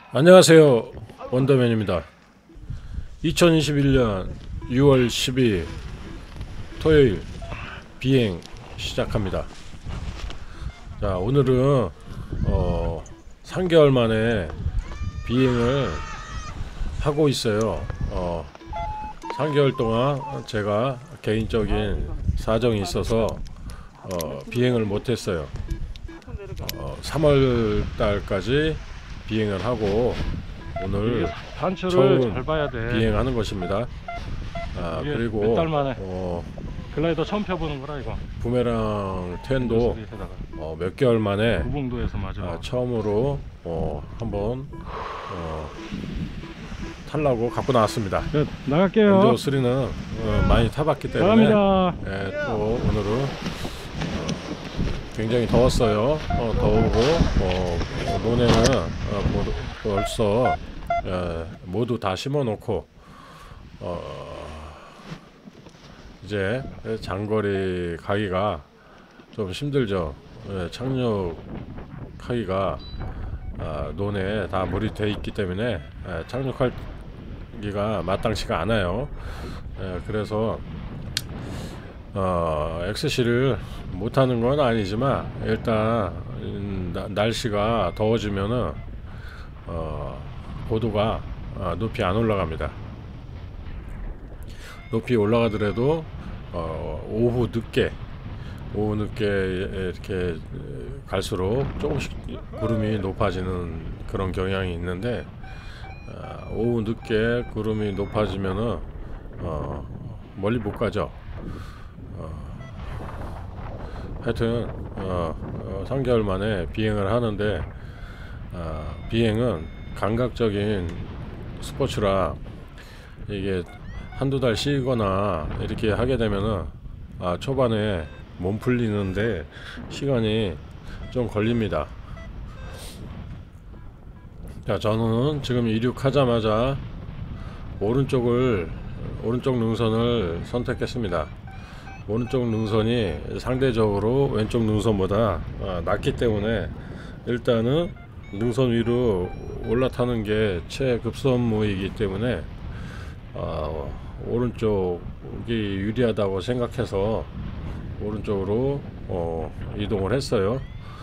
안녕하세요, 원더맨입니다. 2021년 6월 12일 토요일 비행 시작합니다. 자, 오늘은 3개월 만에 비행을 하고 있어요. 3개월 동안 제가 개인적인 사정이 있어서 비행을 못했어요. 3월 달까지 비행을 하고 오늘 단추를 잘 봐야 돼. 비행하는 것입니다. 그리고 몇 달 만에 글라이더 처음 펴보는 거라 이거. 부메랑 10도 몇 개월 만에 무봉도에서 맞아. 처음으로 한번 타려고 갖고 나왔습니다. 네, 나갈게요. 엔조 3는 많이 타봤기 때문에 나갑니다. 또 오늘은 굉장히 더웠어요. 더우고 논에는 벌써 모두 다 심어놓고 이제 장거리 가기가 좀 힘들죠. 착륙하기가 논에 다 물이 돼 있기 때문에 착륙하기가 마땅치가 않아요. 그래서 XC를 못하는 건 아니지만 일단 날씨가 더워지면은 고도가 높이 안 올라갑니다. 높이 올라가더라도 오후 늦게 이렇게 갈수록 조금씩 구름이 높아지는 그런 경향이 있는데 오후 늦게 구름이 높아지면은 멀리 못 가죠. 하여튼 3개월 만에 비행을 하는데 비행은 감각적인 스포츠라 이게 한두 달 쉬거나 이렇게 하게 되면은 초반에 몸 풀리는데 시간이 좀 걸립니다. 자, 저는 지금 이륙하자마자 오른쪽 능선을 선택했습니다. 오른쪽 능선이 상대적으로 왼쪽 능선보다 낮기 때문에 일단은 능선 위로 올라타는 게 최급선무이기 때문에 오른쪽이 유리하다고 생각해서 오른쪽으로 이동을 했어요.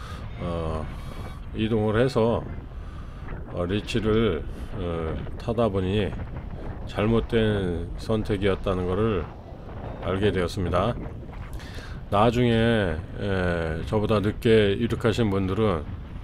이동을 해서 리치를 타다 보니 잘못된 선택이었다는 것을 알게 되었습니다. 나중에 저보다 늦게 이륙하신 분들은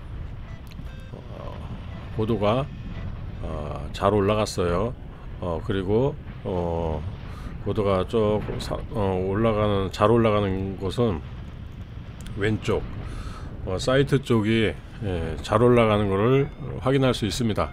고도가 잘 올라갔어요. 그리고 고도가 조금 잘 올라가는 곳은 왼쪽 사이트 쪽이 잘 올라가는 것을 확인할 수 있습니다.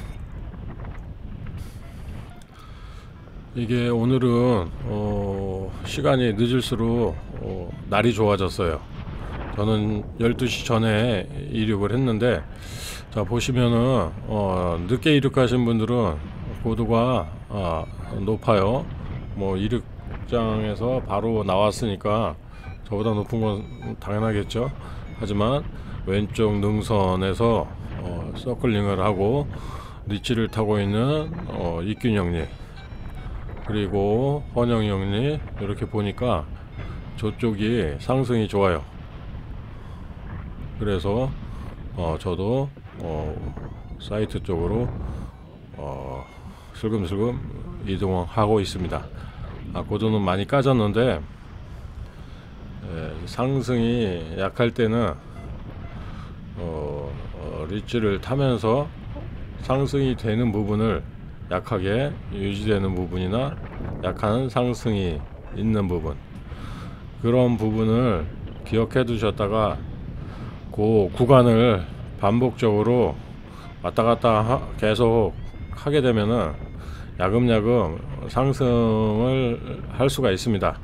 이게 오늘은 시간이 늦을수록 날이 좋아졌어요. 저는 12시 전에 이륙을 했는데, 자, 보시면은 늦게 이륙하신 분들은 고도가 높아요. 뭐 이륙장에서 바로 나왔으니까 저보다 높은 건 당연하겠죠. 하지만 왼쪽 능선에서 서클링을 하고 리치를 타고 있는 이균 형님 그리고 헌영 형님 이렇게 보니까 저쪽이 상승이 좋아요. 그래서 저도 사이트 쪽으로 슬금슬금 이동하고 있습니다. 고도는 많이 까졌는데 상승이 약할 때는 리치를 타면서 상승이 되는 부분을 약하게 유지되는 부분이나 약한 상승이 있는 부분, 그런 부분을 기억해 두셨다가 그 구간을 반복적으로 왔다 갔다 계속 하게 되면은 야금야금 상승을 할 수가 있습니다.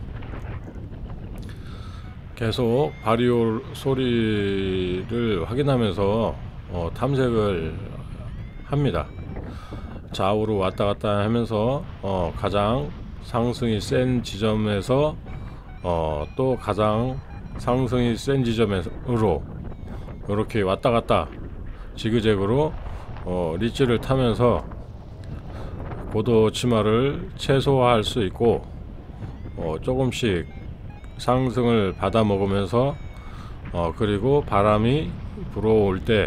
계속 바리올 소리를 확인하면서 탐색을 합니다. 좌우로 왔다 갔다 하면서 가장 상승이 센 지점에서 또 가장 상승이 센 지점으로 이렇게 왔다 갔다 지그재그로 리치를 타면서 고도 치마를 최소화할 수 있고 조금씩 상승을 받아 먹으면서 그리고 바람이 불어올 때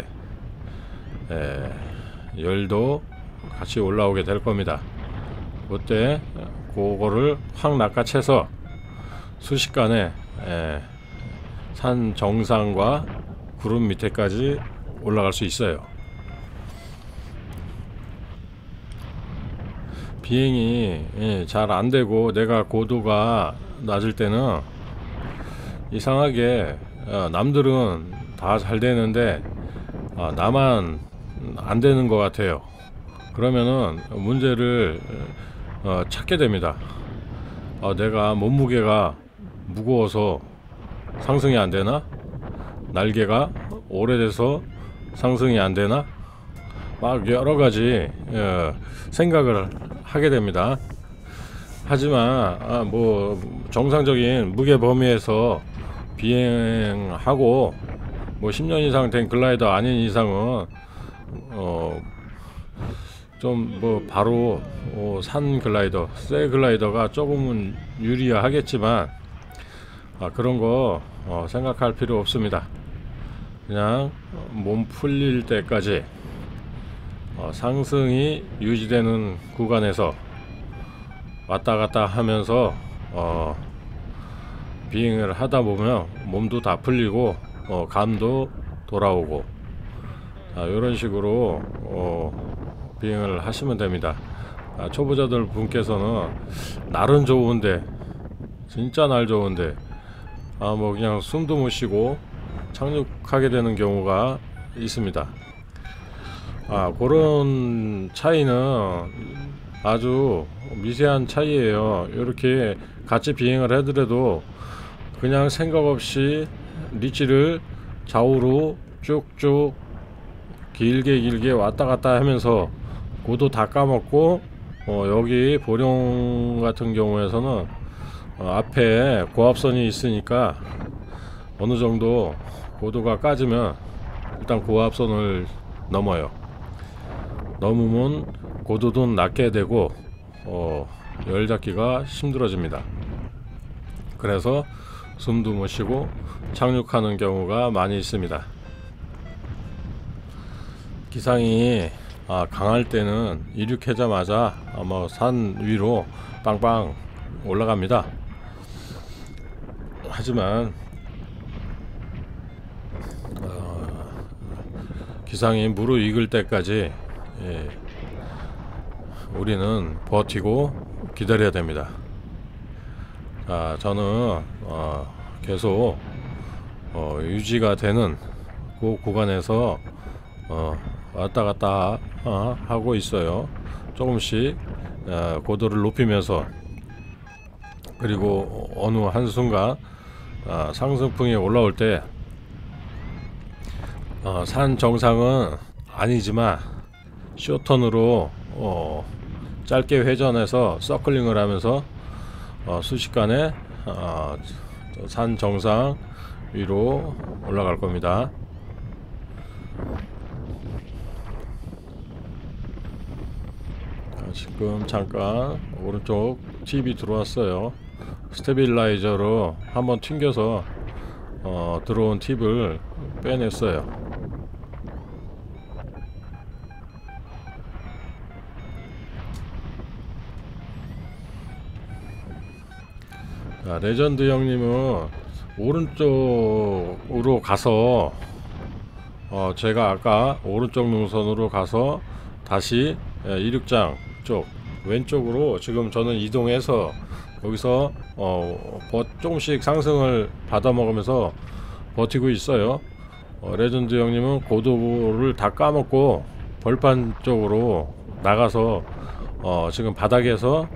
열도 같이 올라오게 될 겁니다. 그때 그거를 확 낚아채서 순식간에 산 정상과 구름 밑에까지 올라갈 수 있어요. 비행이 잘 안되고 내가 고도가 낮을 때는 이상하게 남들은 다 잘 되는데 나만 안 되는 것 같아요. 그러면은 문제를 찾게 됩니다. 내가 몸무게가 무거워서 상승이 안 되나? 날개가 오래돼서 상승이 안 되나? 막 여러 가지 생각을 하게 됩니다. 하지만 뭐 정상적인 무게 범위에서 비행하고 뭐 10년 이상 된 글라이더 아닌 이상은 좀 뭐 바로 산 글라이더, 새 글라이더가 조금은 유리하겠지만 그런 거 생각할 필요 없습니다. 그냥 몸 풀릴 때까지 상승이 유지되는 구간에서 왔다 갔다 하면서 비행을 하다 보면 몸도 다 풀리고 감도 돌아오고 이런 식으로 비행을 하시면 됩니다. 초보자들 분께서는 날은 좋은데 진짜 날 좋은데 뭐 그냥 숨도 못 쉬고 착륙하게 되는 경우가 있습니다. 그런 차이는 아주 미세한 차이예요. 이렇게 같이 비행을 하더라도 그냥 생각 없이 리치를 좌우로 쭉쭉 길게 왔다 갔다 하면서 고도 다 까먹고 여기 보령 같은 경우에서는 앞에 고압선이 있으니까 어느 정도 고도가 까지면 일단 고압선을 넘어요. 넘으면 고도도 낮게 되고 열 잡기가 힘들어집니다. 그래서 숨도 못 쉬고 착륙하는 경우가 많이 있습니다. 기상이 강할 때는 이륙하자마자 산 위로 빵빵 올라갑니다. 하지만 기상이 무르익을 때까지 우리는 버티고 기다려야 됩니다. 저는 계속 유지가 되는 그 구간에서 왔다 갔다 하고 있어요. 조금씩 고도를 높이면서, 그리고 어느 한순간 상승풍이 올라올 때 산 정상은 아니지만 쇼턴으로 짧게 회전해서 서클링을 하면서 순식간에 산 정상 위로 올라갈 겁니다. 지금 잠깐 오른쪽 팁이 들어왔어요. 스테빌라이저로 한번 튕겨서 들어온 팁을 빼냈어요. 레전드 형님은 오른쪽으로 가서 제가 아까 오른쪽 능선으로 가서 다시 이륙장 쪽 왼쪽으로 지금 저는 이동해서 여기서 조금씩 상승을 받아 먹으면서 버티고 있어요. 레전드 형님은 고도를 다 까먹고 벌판 쪽으로 나가서 지금 바닥에서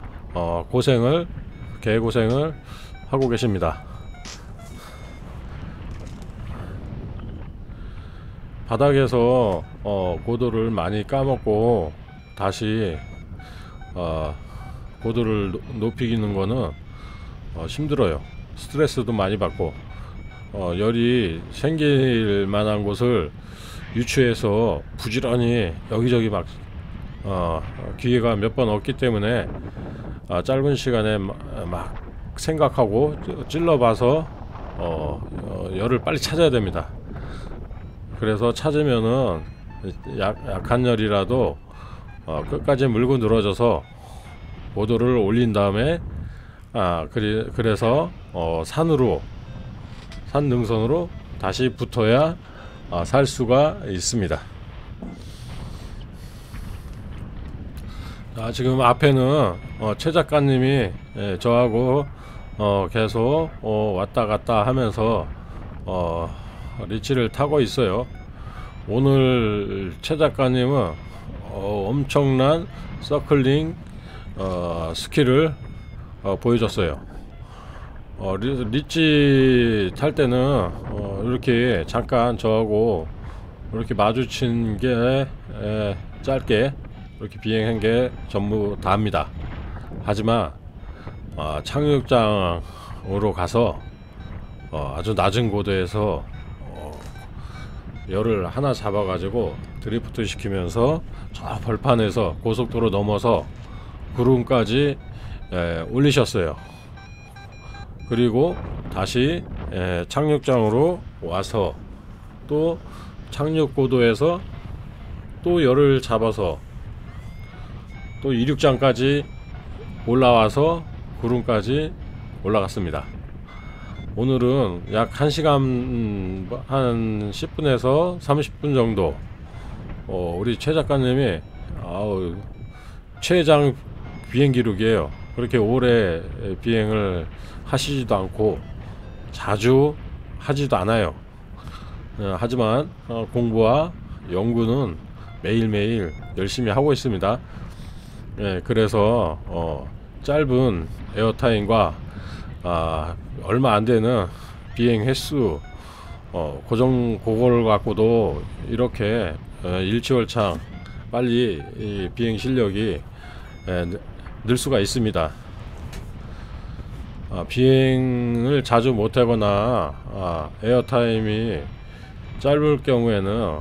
개고생을 하고 계십니다. 바닥에서 고도를 많이 까먹고 다시 고도를 높이기는 거는 힘들어요. 스트레스도 많이 받고 열이 생길 만한 곳을 유추해서 부지런히 여기저기 막 기회가 몇 번 없기 때문에 짧은 시간에 막 생각하고 찔러봐서 열을 빨리 찾아야 됩니다. 그래서 찾으면은 약한 열이라도 끝까지 물고 늘어져서 고도를 올린 다음에 그래서 산 능선으로 다시 붙어야 살 수가 있습니다. 지금 앞에는 최 작가님이 저하고 계속 왔다 갔다 하면서 리치를 타고 있어요. 오늘 최 작가님은 엄청난 서클링 스킬을 보여줬어요. 리치 탈 때는 이렇게 잠깐 저하고 이렇게 마주친 게 짧게 이렇게 비행한 게 전부 다입니다. 하지만 착륙장으로 가서 아주 낮은 고도에서 열을 하나 잡아 가지고 드리프트 시키면서 저 벌판에서 고속도로 넘어서 구름까지 올리셨어요. 그리고 다시 착륙장으로 와서 또 착륙 고도에서 또 열을 잡아서 또 이륙장까지 올라와서 구름까지 올라갔습니다. 오늘은 약 1시간 한 10분에서 30분 정도 우리 최 작가님이 최장 비행 기록이에요. 그렇게 오래 비행을 하시지도 않고 자주 하지도 않아요. 하지만 공부와 연구는 매일매일 열심히 하고 있습니다. 그래서 짧은 에어타임과 얼마 안 되는 비행 횟수 그걸 갖고도 이렇게 일취월장 빨리 이 비행 실력이 늘 수가 있습니다. 비행을 자주 못하거나 에어타임이 짧을 경우에는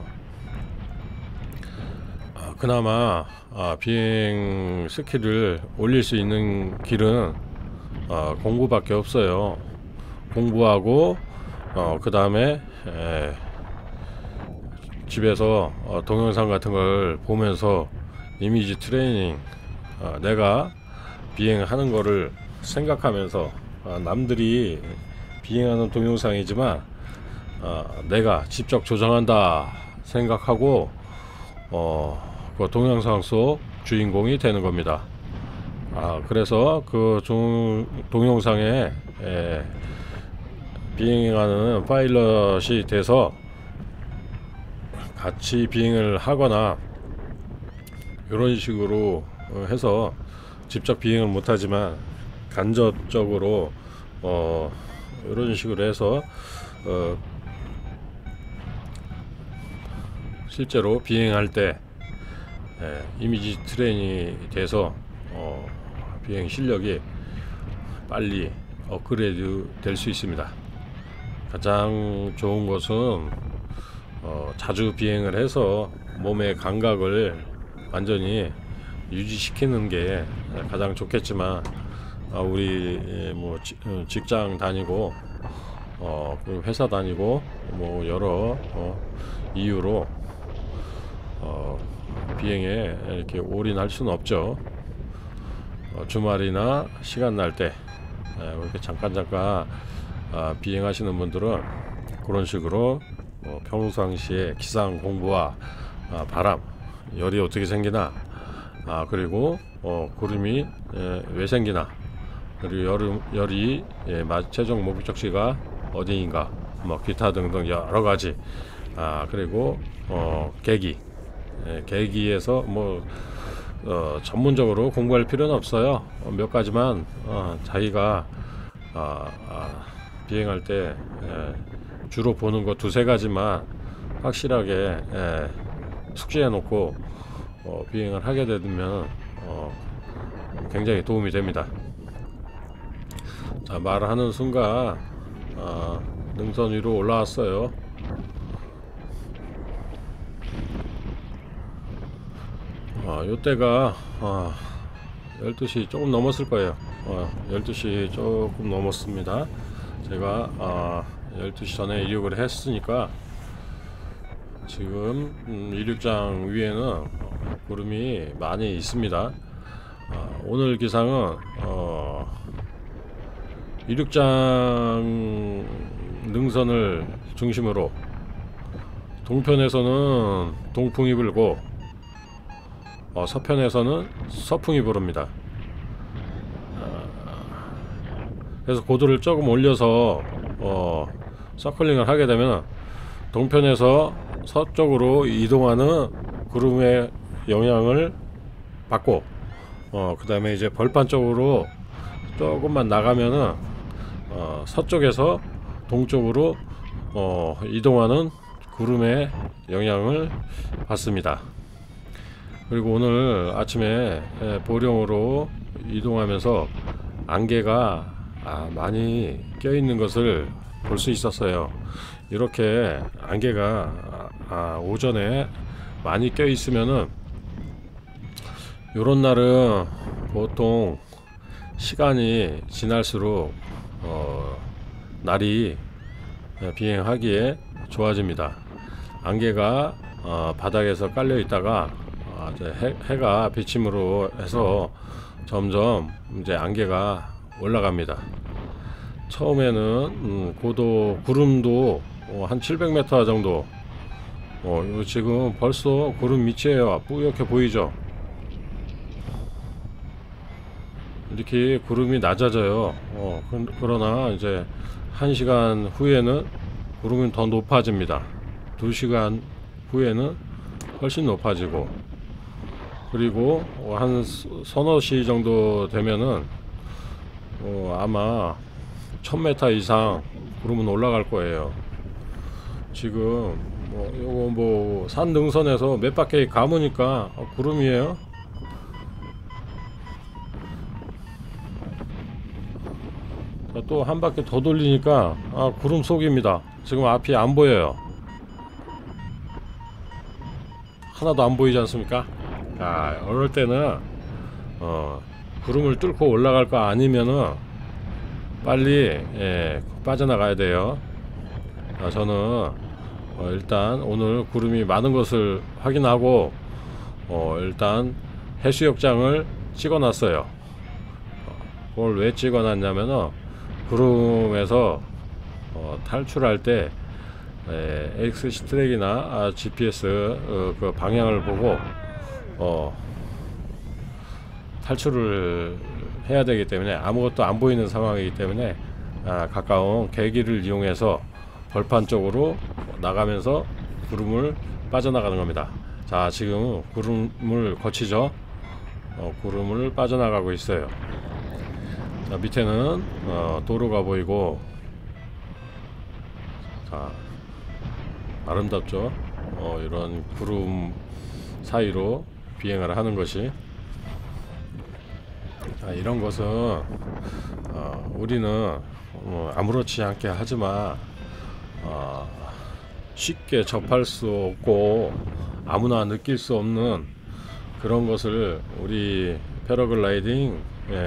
그나마 비행 스킬을 올릴 수 있는 길은 공부밖에 없어요. 공부하고 그 다음에 집에서 동영상 같은 걸 보면서 이미지 트레이닝, 내가 비행하는 거를 생각하면서 남들이 비행하는 동영상이지만 내가 직접 조정한다 생각하고 그 동영상 속 주인공이 되는 겁니다. 그래서 그 동영상에 비행하는 파일럿이 돼서 같이 비행을 하거나 이런 식으로 해서 직접 비행을 못하지만 간접적으로 이런 식으로 해서 실제로 비행할 때 이미지 트레이닝이 돼서 비행 실력이 빨리 업그레이드 될 수 있습니다. 가장 좋은 것은 자주 비행을 해서 몸의 감각을 완전히 유지시키는 게 가장 좋겠지만 우리 뭐 직장 다니고 회사 다니고 뭐 여러 이유로 비행에 이렇게 올인할 수는 없죠. 주말이나 시간 날 때 이렇게 잠깐 비행하시는 분들은 그런 식으로 평상시에 기상 공부와 바람, 열이 어떻게 생기나, 그리고 구름이 왜 생기나, 그리고 열이 최종 목적지가 어디인가, 뭐 기타 등등 여러 가지, 그리고 계기에서 뭐 전문적으로 공부할 필요는 없어요. 몇 가지만 자기가 비행할 때 주로 보는 거 두세 가지만 확실하게 숙지해 놓고 비행을 하게 되면 굉장히 도움이 됩니다. 자, 말하는 순간 능선 위로 올라왔어요. 요때가 12시 조금 넘었을 거예요. 12시 조금 넘었습니다. 제가 12시 전에 이륙을 했으니까 지금 이륙장 위에는 구름이 많이 있습니다. 오늘 기상은 이륙장 능선을 중심으로 동편에서는 동풍이 불고 서편에서는 서풍이 부릅니다. 그래서 고도를 조금 올려서 서클링을 하게 되면 동편에서 서쪽으로 이동하는 구름의 영향을 받고 그 다음에 이제 벌판 쪽으로 조금만 나가면은 서쪽에서 동쪽으로 이동하는 구름의 영향을 받습니다. 그리고 오늘 아침에 보령으로 이동하면서 안개가 많이 껴있는 것을 볼 수 있었어요. 이렇게 안개가 오전에 많이 껴있으면은 요런 날은 보통 시간이 지날수록 날이 비행하기에 좋아집니다. 안개가 바닥에서 깔려 있다가 이제 해가 비침으로 해서 점점 이제 안개가 올라갑니다. 처음에는 고도 구름도 한 700m 정도 지금 벌써 구름 밑이에요. 뿌옇게 보이죠? 이렇게 구름이 낮아져요. 그러나 이제 1시간 후에는 구름이 더 높아집니다. 2시간 후에는 훨씬 높아지고, 그리고 한 서너 시 정도 되면은 아마 1000m 이상 구름은 올라갈 거예요. 지금 요거 산 능선에서 몇 바퀴 감으니까 구름이에요. 또 한 바퀴 더 돌리니까 구름 속입니다. 지금 앞이 안 보여요. 하나도 안 보이지 않습니까? 어럴 때는 구름을 뚫고 올라갈 거 아니면은 빨리 빠져나가야 돼요. 저는 일단 오늘 구름이 많은 것을 확인하고 일단 해수욕장을 찍어 놨어요. 그걸 왜 찍어 놨냐면은 구름에서 탈출할 때 엑스시 트랙이나 GPS 그 방향을 보고 탈출을 해야 되기 때문에, 아무것도 안 보이는 상황이기 때문에 가까운 계기를 이용해서 벌판 쪽으로 나가면서 구름을 빠져나가는 겁니다. 자, 지금 구름을 거치죠. 구름을 빠져나가고 있어요. 자, 밑에는 도로가 보이고, 자, 아름답죠. 이런 구름 사이로 비행을 하는 것이, 이런 것은 우리는 아무렇지 않게 하지만 쉽게 접할 수 없고 아무나 느낄 수 없는 그런 것을 우리 패러글라이딩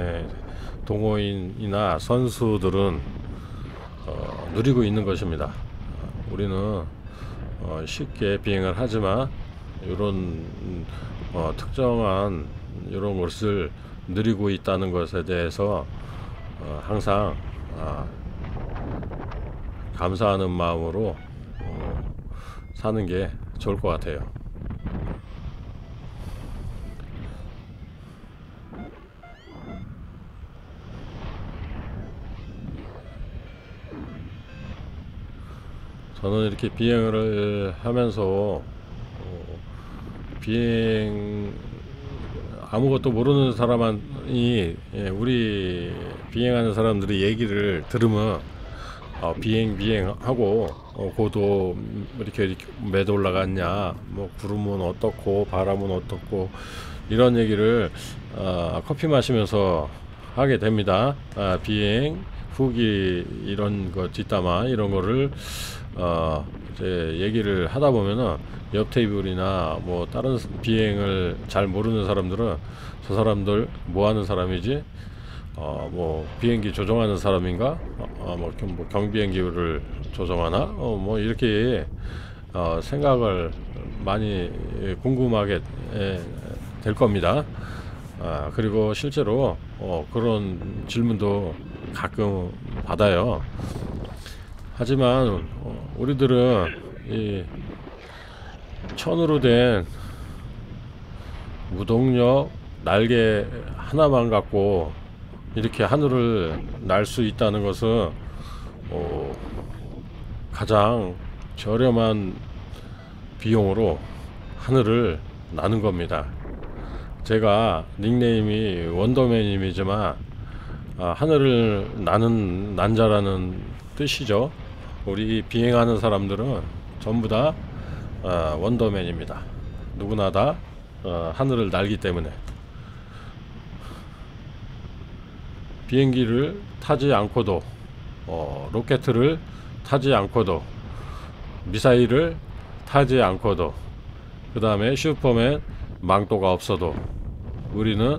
동호인이나 선수들은 누리고 있는 것입니다. 우리는 쉽게 비행을 하지만 이런 특정한 이런 것을 누리고 있다는 것에 대해서 항상 감사하는 마음으로 사는 게 좋을 것 같아요. 저는 이렇게 비행을 하면서 비행 아무것도 모르는 사람이 우리 비행하는 사람들의 얘기를 들으면 비행하고 고도 이렇게 몇 올라갔냐, 뭐 구름은 어떻고 바람은 어떻고 이런 얘기를 커피 마시면서 하게 됩니다. 비행 후기 이런 거 뒷담화 이런 거를 이제 얘기를 하다 보면은 옆 테이블이나 뭐 다른 비행을 잘 모르는 사람들은 저 사람들 뭐 하는 사람이지? 뭐 비행기 조종하는 사람인가? 뭐 경비행기를 조종하나? 뭐 이렇게 생각을 많이 궁금하게 될 겁니다. 그리고 실제로 그런 질문도 가끔 받아요. 하지만 우리들은 이 천으로 된 무동력 날개 하나만 갖고 이렇게 하늘을 날 수 있다는 것은 가장 저렴한 비용으로 하늘을 나는 겁니다. 제가 닉네임이 원더맨임이지만 하늘을 나는 난자라는 뜻이죠. 우리 비행하는 사람들은 전부 다 원더맨입니다. 누구나 다 하늘을 날기 때문에. 비행기를 타지 않고도 로켓을 타지 않고도 미사일을 타지 않고도 그 다음에 슈퍼맨 망토가 없어도 우리는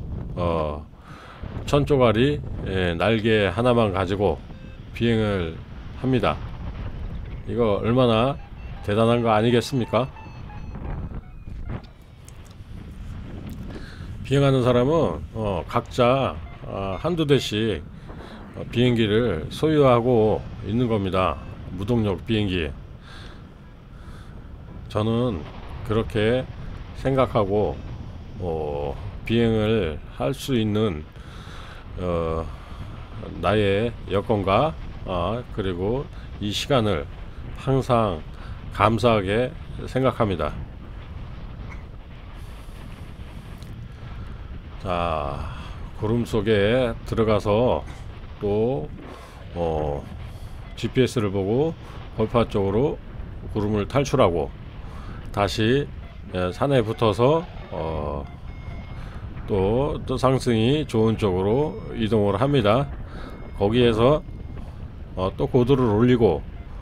천조가리 날개 하나만 가지고 비행을 합니다. 이거 얼마나 대단한 거 아니겠습니까? 비행하는 사람은 각자 한두 대씩 비행기를 소유하고 있는 겁니다. 무동력 비행기. 저는 그렇게 생각하고 비행을 할 수 있는 나의 여건과 그리고 이 시간을 항상 감사하게 생각합니다. 자, 구름 속에 들어가서 또 GPS를 보고 벌파 쪽으로 구름을 탈출하고 다시 산에 붙어서 또 상승이 좋은 쪽으로 이동을 합니다. 거기에서 또 고도를 올리고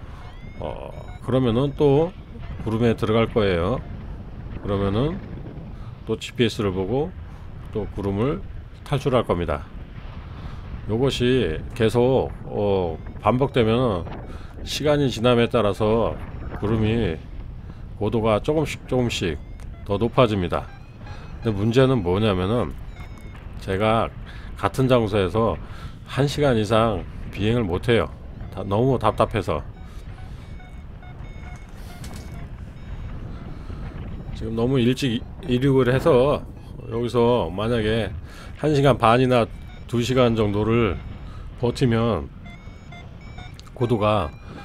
그러면은 또 구름에 들어갈 거예요. 그러면은 또 GPS를 보고 또 구름을 탈출할 겁니다. 요것이 계속 반복되면 시간이 지남에 따라서 구름이 고도가 조금씩 더 높아집니다. 근데 문제는 뭐냐면은 제가 같은 장소에서 1시간 이상 비행을 못해요. 너무 답답해서. 지금 너무 일찍 이륙을 해서 여기서 만약에 1시간 반이나 2시간 정도를 버티면 고도가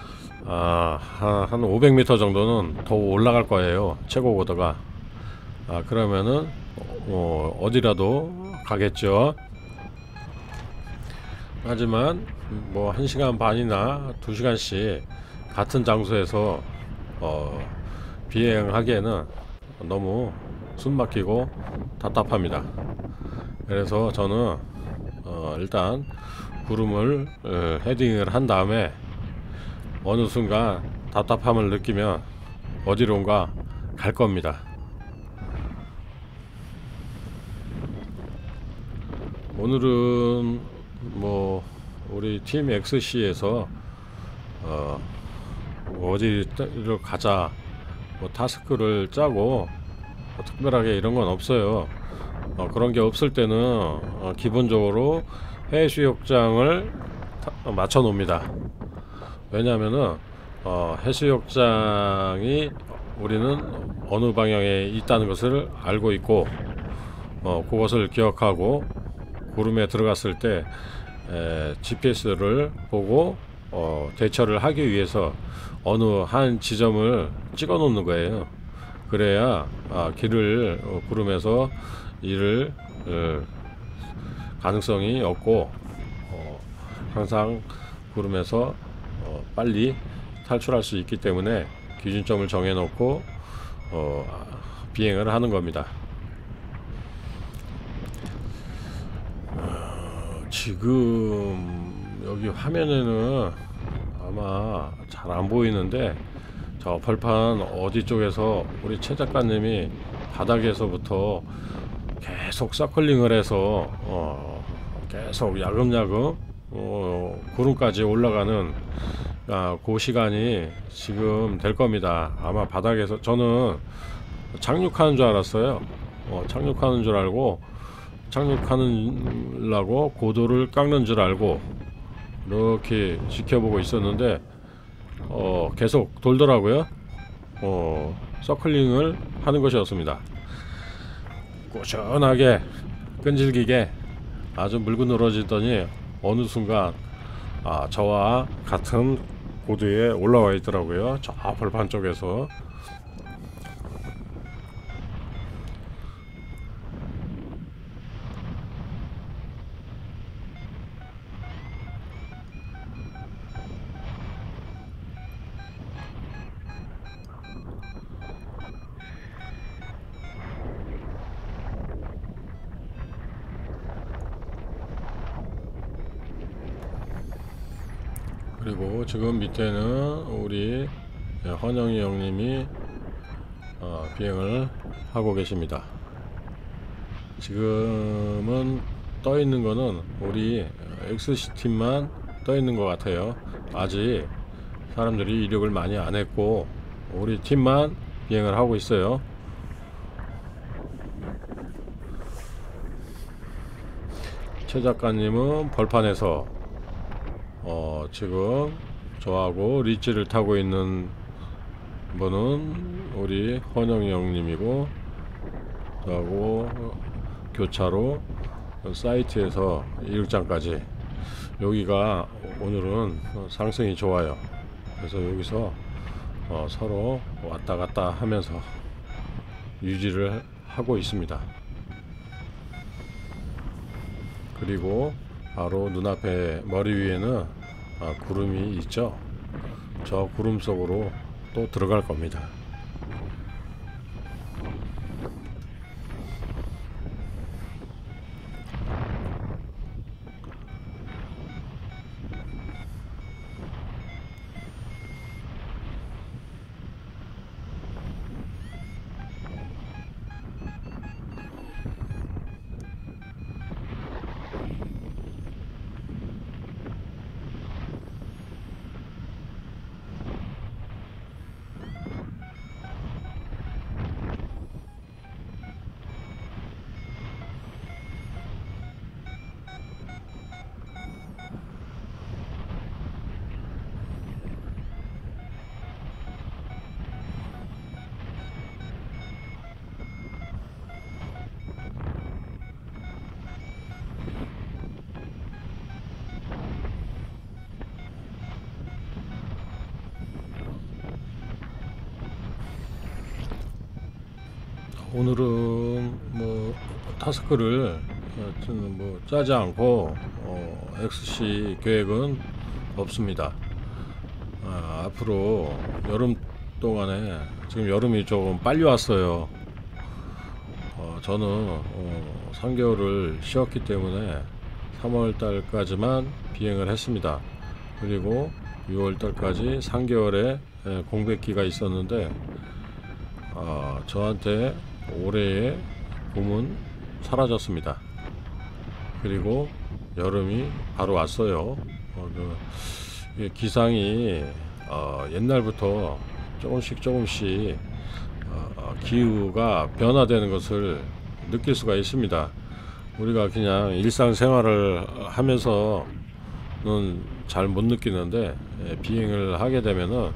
한 500m 정도는 더 올라갈 거예요. 최고 고도가. 그러면은 어디라도 가겠죠. 하지만 뭐 1시간 반이나 2시간씩 같은 장소에서 비행하기에는 너무 숨막히고 답답합니다. 그래서 저는 일단 구름을 헤딩을 한 다음에 어느 순간 답답함을 느끼면 어디론가 갈 겁니다. 오늘은 뭐 우리 팀 XC에서 어디로 가자 뭐 타스크를 짜고 특별하게 이런 건 없어요. 그런 게 없을 때는 기본적으로 해수욕장을 맞춰 놓습니다. 왜냐하면은 해수욕장이 우리는 어느 방향에 있다는 것을 알고 있고 그것을 기억하고 구름에 들어갔을 때 GPS를 보고 대처를 하기 위해서 어느 한 지점을 찍어 놓는 거예요. 그래야 길을 구름에서 잃을 가능성이 없고 항상 구름에서 빨리 탈출할 수 있기 때문에 기준점을 정해 놓고 비행을 하는 겁니다. 지금 여기 화면에는 아마 잘 안 보이는데 저 벌판 어디 쪽에서 우리 최 작가님이 바닥에서부터 계속 서클링을 해서 계속 야금야금 구름까지 올라가는 그 시간이 지금 될 겁니다. 아마 바닥에서 저는 착륙하는 줄 알았어요. 착륙하는 줄 알고 착륙하려고 고도를 깎는 줄 알고 이렇게 지켜보고 있었는데 계속 돌더라고요. 서클링을 하는 것이었습니다. 꾸준하게 끈질기게 아주 물고 늘어지더니 어느 순간 저와 같은 고도에 올라와 있더라고요. 저 벌판 쪽에서. 그리고 지금 밑에는 우리 헌영이 형님이 비행을 하고 계십니다. 지금은 떠 있는 거는 우리 XC팀만 떠 있는 것 같아요. 아직 사람들이 이륙을 많이 안 했고 우리 팀만 비행을 하고 있어요. 최 작가님은 벌판에서 지금 저하고 리치를 타고 있는 분은 우리 헌영이 형님이고, 저하고 교차로 사이트에서 이륙장까지, 여기가 오늘은 상승이 좋아요. 그래서 여기서 서로 왔다 갔다 하면서 유지를 하고 있습니다. 그리고 바로 눈앞에 머리 위에는 구름이 있죠. 저 구름 속으로 또 들어갈 겁니다. 오늘은 뭐 타스크를 뭐 짜지 않고 XC 계획은 없습니다. 앞으로 여름 동안에, 지금 여름이 조금 빨리 왔어요. 저는 3개월을 쉬었기 때문에 3월 달까지만 비행을 했습니다. 그리고 6월 달까지 3개월의 공백기가 있었는데 저한테 올해의 봄은 사라졌습니다. 그리고 여름이 바로 왔어요. 기상이 옛날부터 조금씩 기후가 변화되는 것을 느낄 수가 있습니다. 우리가 그냥 일상생활을 하면서는 잘 못 느끼는데 비행을 하게 되면은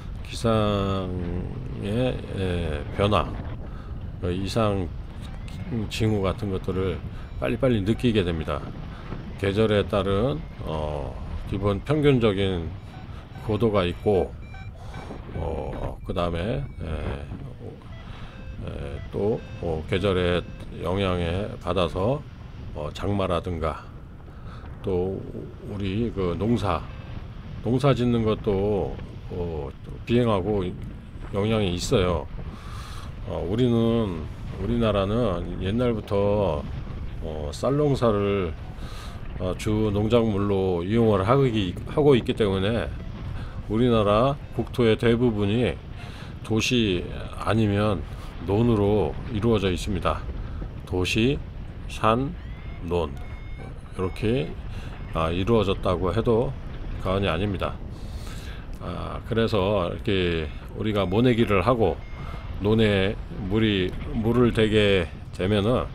기상의 변화, 이상 징후 같은 것들을 빨리빨리 느끼게 됩니다. 계절에 따른 기본 평균적인 고도가 있고, 그 다음에 또 계절의 영향에 받아서 장마라든가, 또 우리 그 농사 짓는 것도 비행하고 영향이 있어요. 우리나라는 옛날부터 쌀 농사를 주 농작물로 이용을 하고 있기 때문에 우리나라 국토의 대부분이 도시 아니면 논으로 이루어져 있습니다. 도시, 산, 논 이렇게 이루어졌다고 해도 과언이 아닙니다. 그래서 이렇게 우리가 모내기를 하고 논에 물을 대게 되면은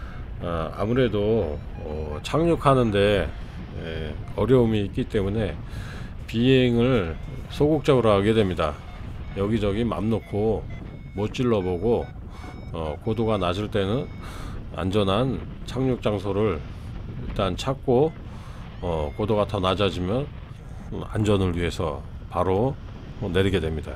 아무래도 착륙하는데 어려움이 있기 때문에 비행을 소극적으로 하게 됩니다. 여기저기 맘 놓고 못 질러보고 고도가 낮을 때는 안전한 착륙 장소를 일단 찾고 고도가 더 낮아지면 안전을 위해서 바로 내리게 됩니다.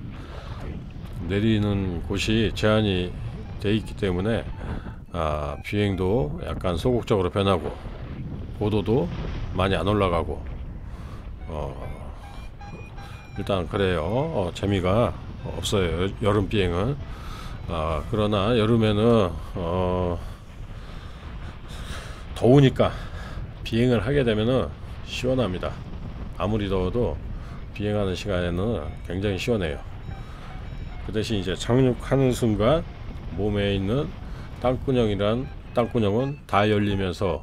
내리는 곳이 제한이 돼 있기 때문에 비행도 약간 소극적으로 변하고 고도도 많이 안 올라가고 일단 그래요. 재미가 없어요, 여름 비행은. 그러나 여름에는 더우니까 비행을 하게 되면은 시원합니다. 아무리 더워도 비행하는 시간에는 굉장히 시원해요. 그 대신 이제 착륙하는 순간 몸에 있는 땅구녕은 다 열리면서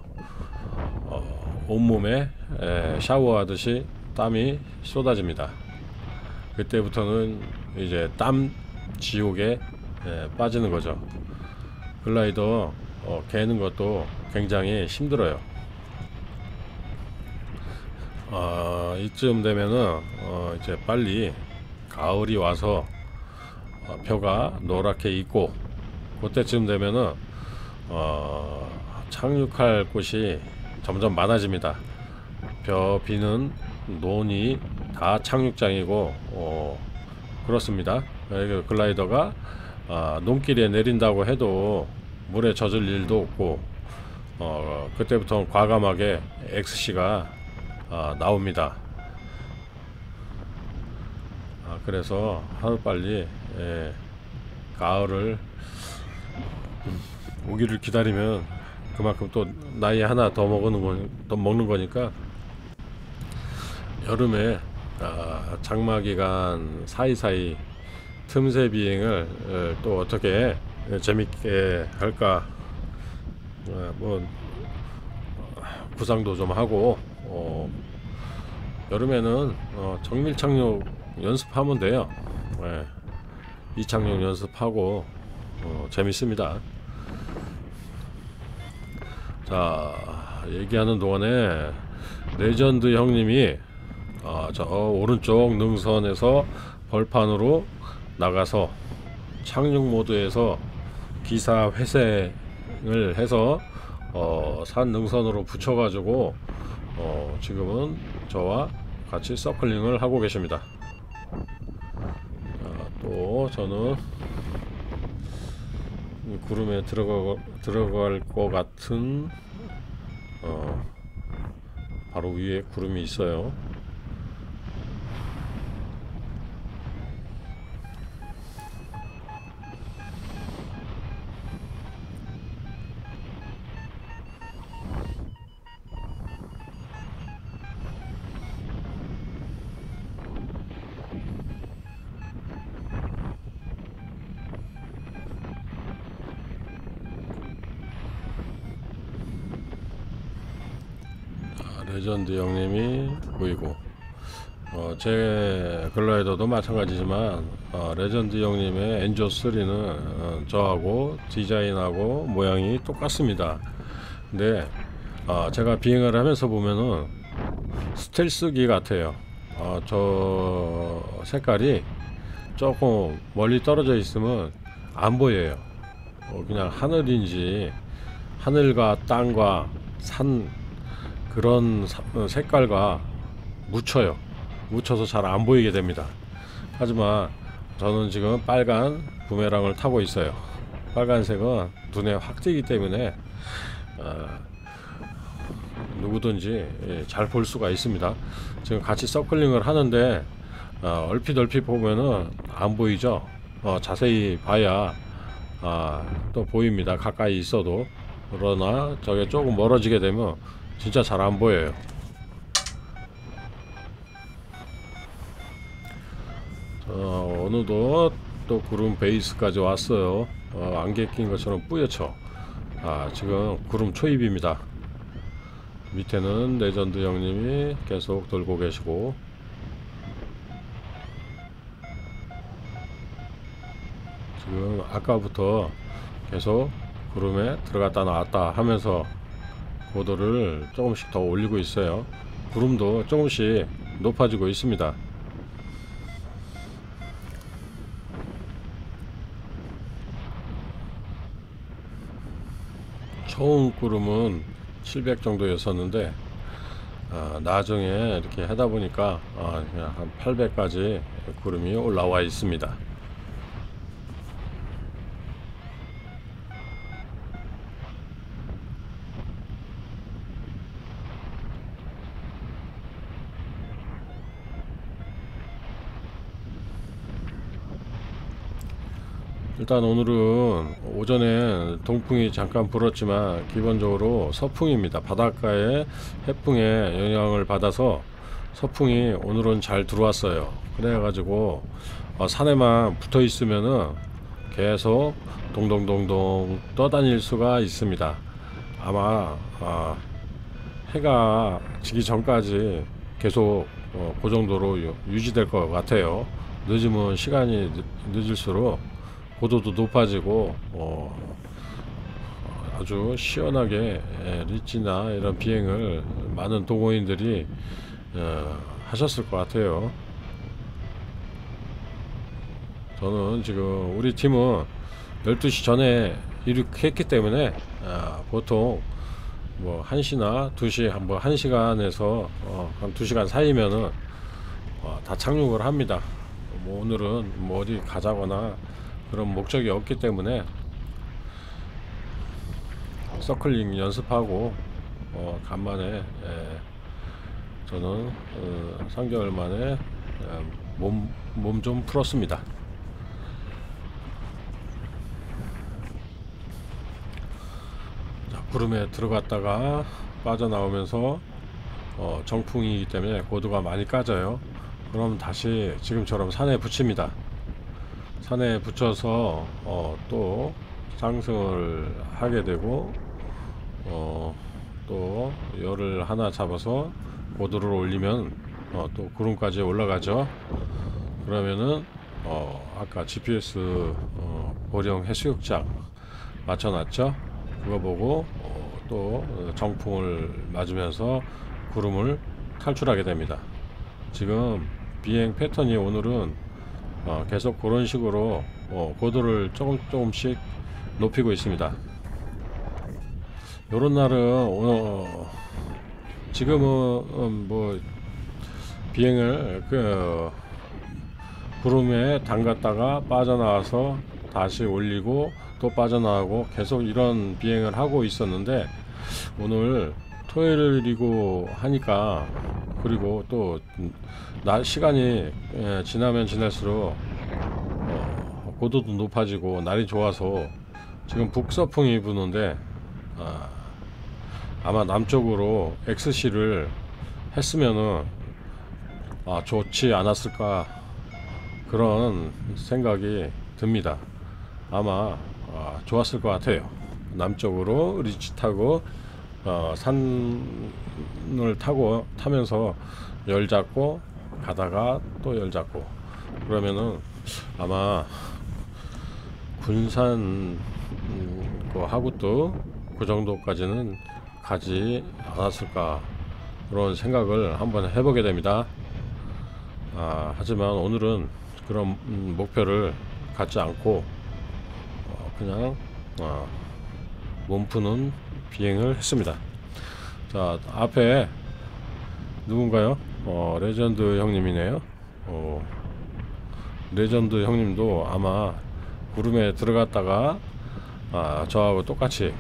온몸에 샤워하듯이 땀이 쏟아집니다. 그때부터는 이제 땀 지옥에 빠지는 거죠. 글라이더 개는 것도 굉장히 힘들어요. 이쯤 되면은 이제 빨리 가을이 와서 벼가 노랗게 익고 그때쯤 되면은 착륙할 곳이 점점 많아집니다. 벼 비는 논이 다 착륙장이고 그렇습니다. 글라이더가 논길에 내린다고 해도 물에 젖을 일도 없고 그때부터 과감하게 XC가 나옵니다. 그래서 하루빨리 가을을 오기를 기다리면 그만큼 또 나이 하나 더 먹는 거니까 여름에 장마기간 사이사이 틈새 비행을 또 어떻게 재밌게 할까 뭐 구상도 좀 하고 여름에는 정밀 착륙 연습하면 돼요. 이착륙 연습하고 재밌습니다. 자, 얘기하는 동안에 레전드 형님이 저 오른쪽 능선에서 벌판으로 나가서 착륙 모드에서 기사 회생을 해서 산 능선으로 붙여가지고 지금은 저와 같이 서클링을 하고 계십니다. 또 저는 구름에 들어갈 것 같은 바로 위에 구름이 있어요. 레전드 형님이 보이고 제 글라이더도 마찬가지지만 레전드 형님의 엔조 3는 저하고 디자인하고 모양이 똑같습니다. 근데 제가 비행을 하면서 보면은 스텔스기 같아요. 저 색깔이 조금 멀리 떨어져 있으면 안 보여요. 그냥 하늘인지 하늘과 땅과 산 그런 색깔과 묻혀서 잘 안 보이게 됩니다. 하지만 저는 지금 빨간 부메랑을 타고 있어요. 빨간색은 눈에 확 띄기 때문에 누구든지 잘 볼 수가 있습니다. 지금 같이 서클링을 하는데 얼핏 보면은 안 보이죠. 자세히 봐야 또 보입니다. 가까이 있어도. 그러나 저게 조금 멀어지게 되면 진짜 잘 안 보여요. 어느덧 또 구름 베이스까지 왔어요. 안개 낀 것처럼 뿌옇죠. 지금 구름 초입입니다. 밑에는 레전드 형님이 계속 돌고 계시고, 지금 아까부터 계속 구름에 들어갔다 나왔다 하면서 고도를 조금씩 더 올리고 있어요. 구름도 조금씩 높아지고 있습니다. 처음 구름은 700 정도였었는데 나중에 이렇게 하다 보니까 그냥 한 800까지 구름이 올라와 있습니다. 일단 오늘은 오전에 동풍이 잠깐 불었지만 기본적으로 서풍입니다. 바닷가에 해풍의 영향을 받아서 서풍이 오늘은 잘 들어왔어요. 그래가지고 산에만 붙어 있으면은 계속 동동동동 떠다닐 수가 있습니다. 아마 해가 지기 전까지 계속 그 정도로 유지될 것 같아요. 늦으면 시간이 늦을수록 고도도 높아지고 아주 시원하게 리치나 이런 비행을 많은 동호인들이 하셨을 것 같아요. 저는 지금 우리 팀은 12시 전에 이륙했기 때문에 보통 뭐 1시나 2시 뭐 1시간에서 한 2시간 사이면은 다 착륙을 합니다. 뭐 오늘은 뭐 어디 가자거나 그런 목적이 없기 때문에 서클링 연습하고 간만에 저는 3개월 만에 몸 좀 풀었습니다. 자, 구름에 들어갔다가 빠져나오면서 정풍이기 때문에 고도가 많이 까져요. 그럼 다시 지금처럼 산에 붙입니다. 산에 붙여서 또 상승을 하게 되고 또 열을 하나 잡아서 고도를 올리면 또 구름까지 올라가죠. 그러면은 아까 GPS 보령 해수욕장 맞춰놨죠. 그거 보고 또 정풍을 맞으면서 구름을 탈출하게 됩니다. 지금 비행 패턴이 오늘은 계속 그런 식으로 고도를 조금씩 높이고 있습니다. 요런 날은 지금은 뭐 비행을 구름에 담갔다가 빠져나와서 다시 올리고 또 빠져나가고 계속 이런 비행을 하고 있었는데, 오늘 토요일이고 하니까, 그리고 또 시간이 지나면 지날수록 고도도 높아지고 날이 좋아서 지금 북서풍이 부는데 아마 남쪽으로 XC를 했으면은 좋지 않았을까, 그런 생각이 듭니다. 아마 좋았을 것 같아요. 남쪽으로 리치 타고 산을 타면서 열 잡고 가다가 또 열 잡고 그러면은 아마 군산 하구도 그 정도까지는 가지 않았을까, 그런 생각을 한번 해보게 됩니다. 하지만 오늘은 그런 목표를 갖지 않고 그냥 몸 푸는 비행을 했습니다. 자, 앞에 누군가요? 레전드 형님이네요. 레전드 형님도 아마 구름에 들어갔다가 저하고 똑같이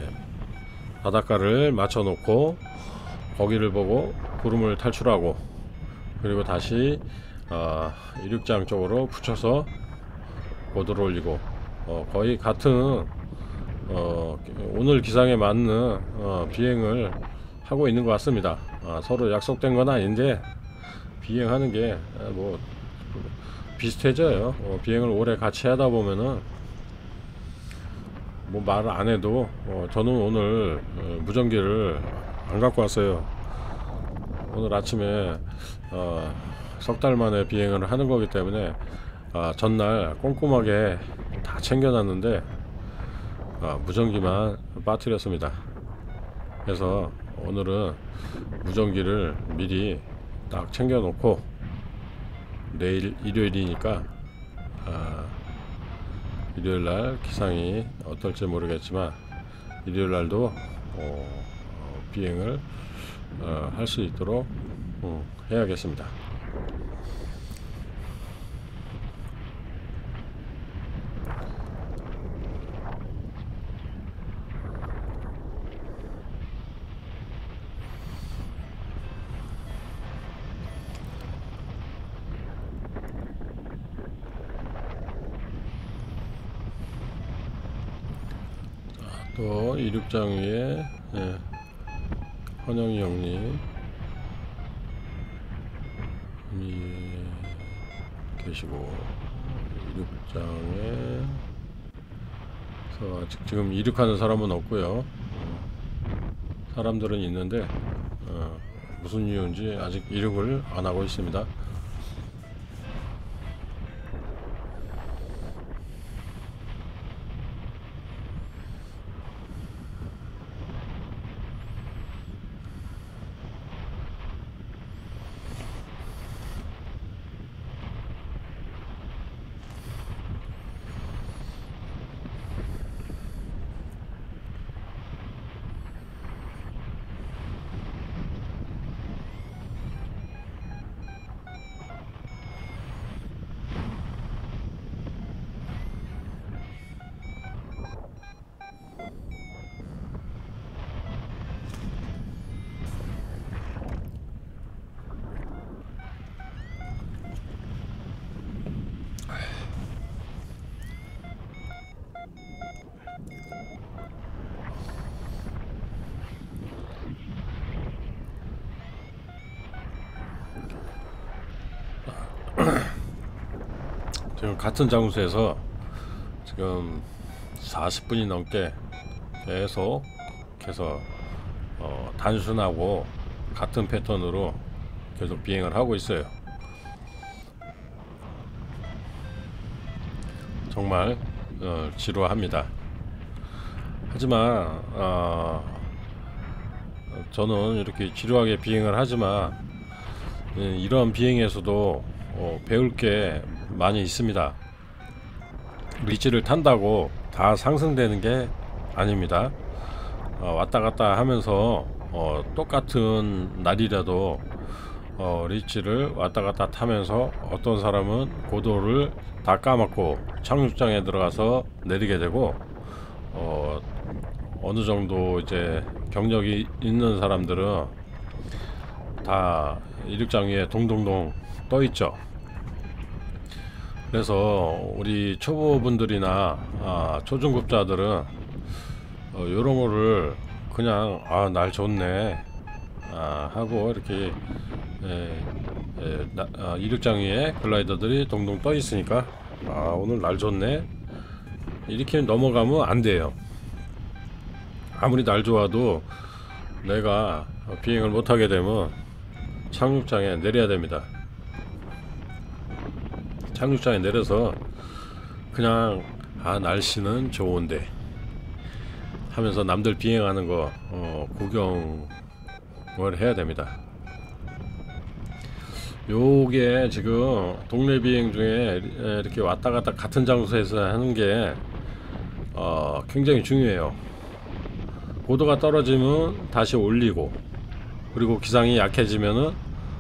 바닷가를 맞춰 놓고 거기를 보고 구름을 탈출하고, 그리고 다시 이륙장 쪽으로 붙여서 고도를 올리고 거의 같은 오늘 기상에 맞는 비행을 하고 있는 것 같습니다. 서로 약속된 건 아닌데 비행하는 게 뭐 비슷해져요. 비행을 오래 같이 하다 보면은 뭐 말을 안 해도 저는 오늘 무전기를 안 갖고 왔어요. 오늘 아침에 석 달 만에 비행을 하는 거기 때문에 전날 꼼꼼하게 다 챙겨놨는데 무전기만 빠뜨렸습니다. 그래서 오늘은 무전기를 미리 딱 챙겨 놓고 내일 일요일이니까 일요일날 기상이 어떨지 모르겠지만 일요일날도 비행을 할 수 있도록 해야겠습니다. 또 이륙장 위에 헌영이 형님 계시고, 이륙장에서 아직 지금 이륙하는 사람은 없고요. 사람들은 있는데 무슨 이유인지 아직 이륙을 안 하고 있습니다. 지금 같은 장소에서 지금 40분이 넘게 계속해서 단순하고 같은 패턴으로 계속 비행을 하고 있어요. 정말 지루합니다. 하지만 저는 이렇게 지루하게 비행을 하지만 이런 비행에서도 배울 게 많이 있습니다. 리치를 탄다고 다 상승되는 게 아닙니다. 왔다 갔다 하면서 똑같은 날이라도 리치를 왔다 갔다 타면서 어떤 사람은 고도를 다 까먹고 착륙장에 들어가서 내리게 되고, 어느 정도 이제 경력이 있는 사람들은 다 이륙장 위에 동동동 떠 있죠. 그래서 우리 초보분들이나 초중급자들은 요런 거를 그냥 날 좋네 하고 이렇게 이륙장 위에 글라이더들이 동동 떠 있으니까 오늘 날 좋네 이렇게 넘어가면 안 돼요. 아무리 날 좋아도 내가 비행을 못하게 되면 착륙장에 내려야 됩니다. 착륙장에 내려서 그냥 날씨는 좋은데 하면서 남들 비행하는 거 구경을 해야 됩니다. 요게 지금 동네 비행 중에 이렇게 왔다 갔다 같은 장소에서 하는 게 굉장히 중요해요. 고도가 떨어지면 다시 올리고, 그리고 기상이 약해지면은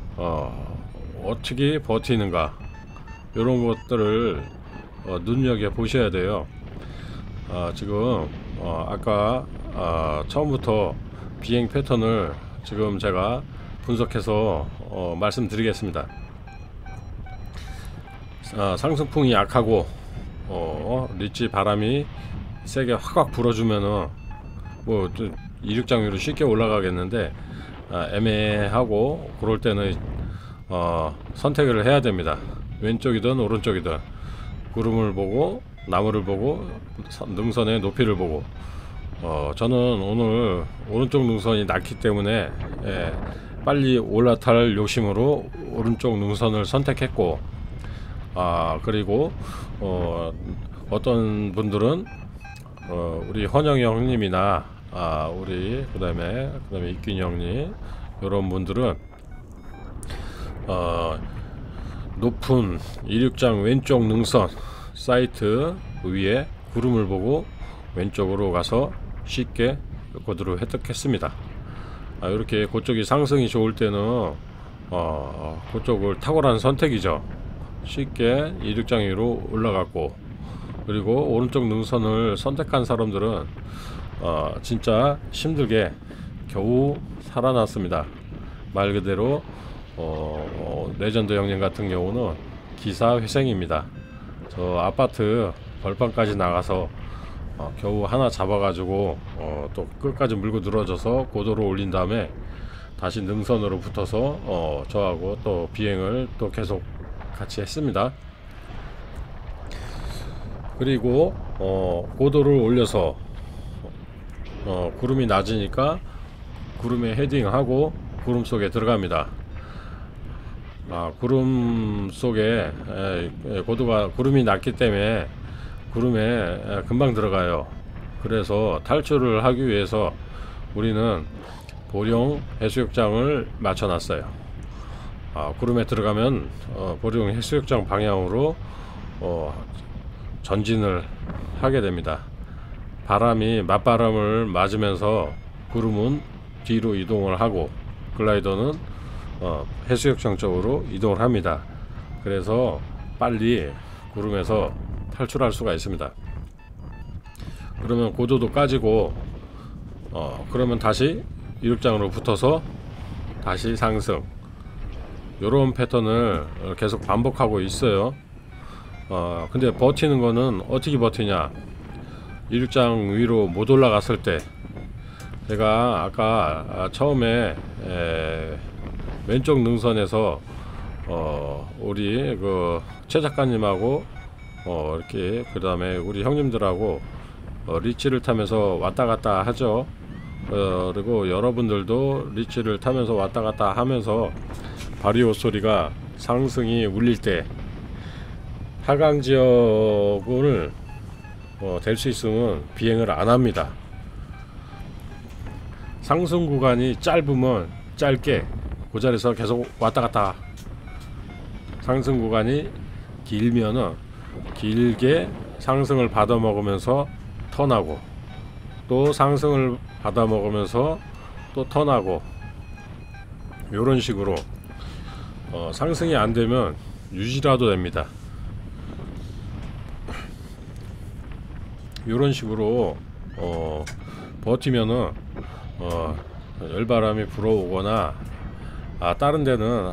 어떻게 버티는가, 이런 것들을 눈여겨 보셔야 돼요. 지금 아까 처음부터 비행 패턴을 지금 제가 분석해서 말씀드리겠습니다. 상승풍이 약하고 리치 바람이 세게 확확 불어주면은 뭐 이륙장 위로 쉽게 올라가겠는데, 애매하고 그럴 때는 선택을 해야 됩니다. 왼쪽이든 오른쪽이든 구름을 보고 나무를 보고 능선의 높이를 보고 저는 오늘 오른쪽 능선이 낮기 때문에 빨리 올라탈 욕심으로 오른쪽 능선을 선택했고, 그리고 어떤 분들은 우리 헌영이 형님이나 우리 그다음에 이균이 형님 이런 분들은 높은 이륙장 왼쪽 능선 사이트 위에 구름을 보고 왼쪽으로 가서 쉽게 고도를 획득했습니다. 이렇게 그쪽이 상승이 좋을 때는 그쪽을 탁월한 선택이죠. 쉽게 이륙장 위로 올라갔고, 그리고 오른쪽 능선을 선택한 사람들은 진짜 힘들게 겨우 살아났습니다. 말 그대로 레전드 형님 같은 경우는 기사회생입니다. 저 아파트 벌판까지 나가서 겨우 하나 잡아가지고 또 끝까지 물고 늘어져서 고도로 올린 다음에 다시 능선으로 붙어서 저하고 또 비행을 또 계속 같이 했습니다. 그리고 고도를 올려서 구름이 낮으니까 구름에 헤딩하고 구름 속에 들어갑니다. 구름 속에 고도가 구름이 낮기 때문에 구름에 금방 들어가요. 그래서 탈출을 하기 위해서 우리는 보령 해수욕장을 맞춰 놨어요. 구름에 들어가면 보령 해수욕장 방향으로 전진을 하게 됩니다. 바람이 맞바람을 맞으면서 구름은 뒤로 이동을 하고 글라이더는 해수욕장 쪽으로 이동을 합니다. 그래서 빨리 구름에서 탈출할 수가 있습니다. 그러면 고도도 까지고 그러면 다시 이륙장으로 붙어서 다시 상승, 요런 패턴을 계속 반복하고 있어요. 근데 버티는 거는 어떻게 버티냐, 이륙장 위로 못 올라갔을 때 제가 아까 처음에 왼쪽 능선에서 우리 최 작가님하고 이렇게 그 다음에 우리 형님들하고 리치를 타면서 왔다 갔다 하죠. 그리고 여러분들도 리치를 타면서 왔다 갔다 하면서 바리오 소리가 상승이 울릴 때 하강 지역을 될 수 있으면 비행을 안 합니다. 상승 구간이 짧으면 짧게 그 자리에서 계속 왔다 갔다, 상승 구간이 길면은 길게 상승을 받아 먹으면서 턴하고, 또 상승을 받아 먹으면서 또 턴하고, 요런 식으로 상승이 안 되면 유지라도 됩니다. 요런 식으로 버티면은 열바람이 불어오거나 다른 데는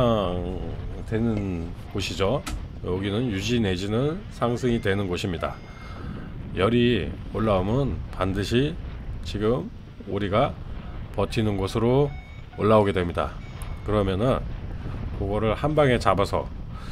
하강되는 곳이죠. 여기는 유지 내지는 상승이 되는 곳입니다. 열이 올라오면 반드시 지금 우리가 버티는 곳으로 올라오게 됩니다. 그러면은 그거를 한 방에 잡아서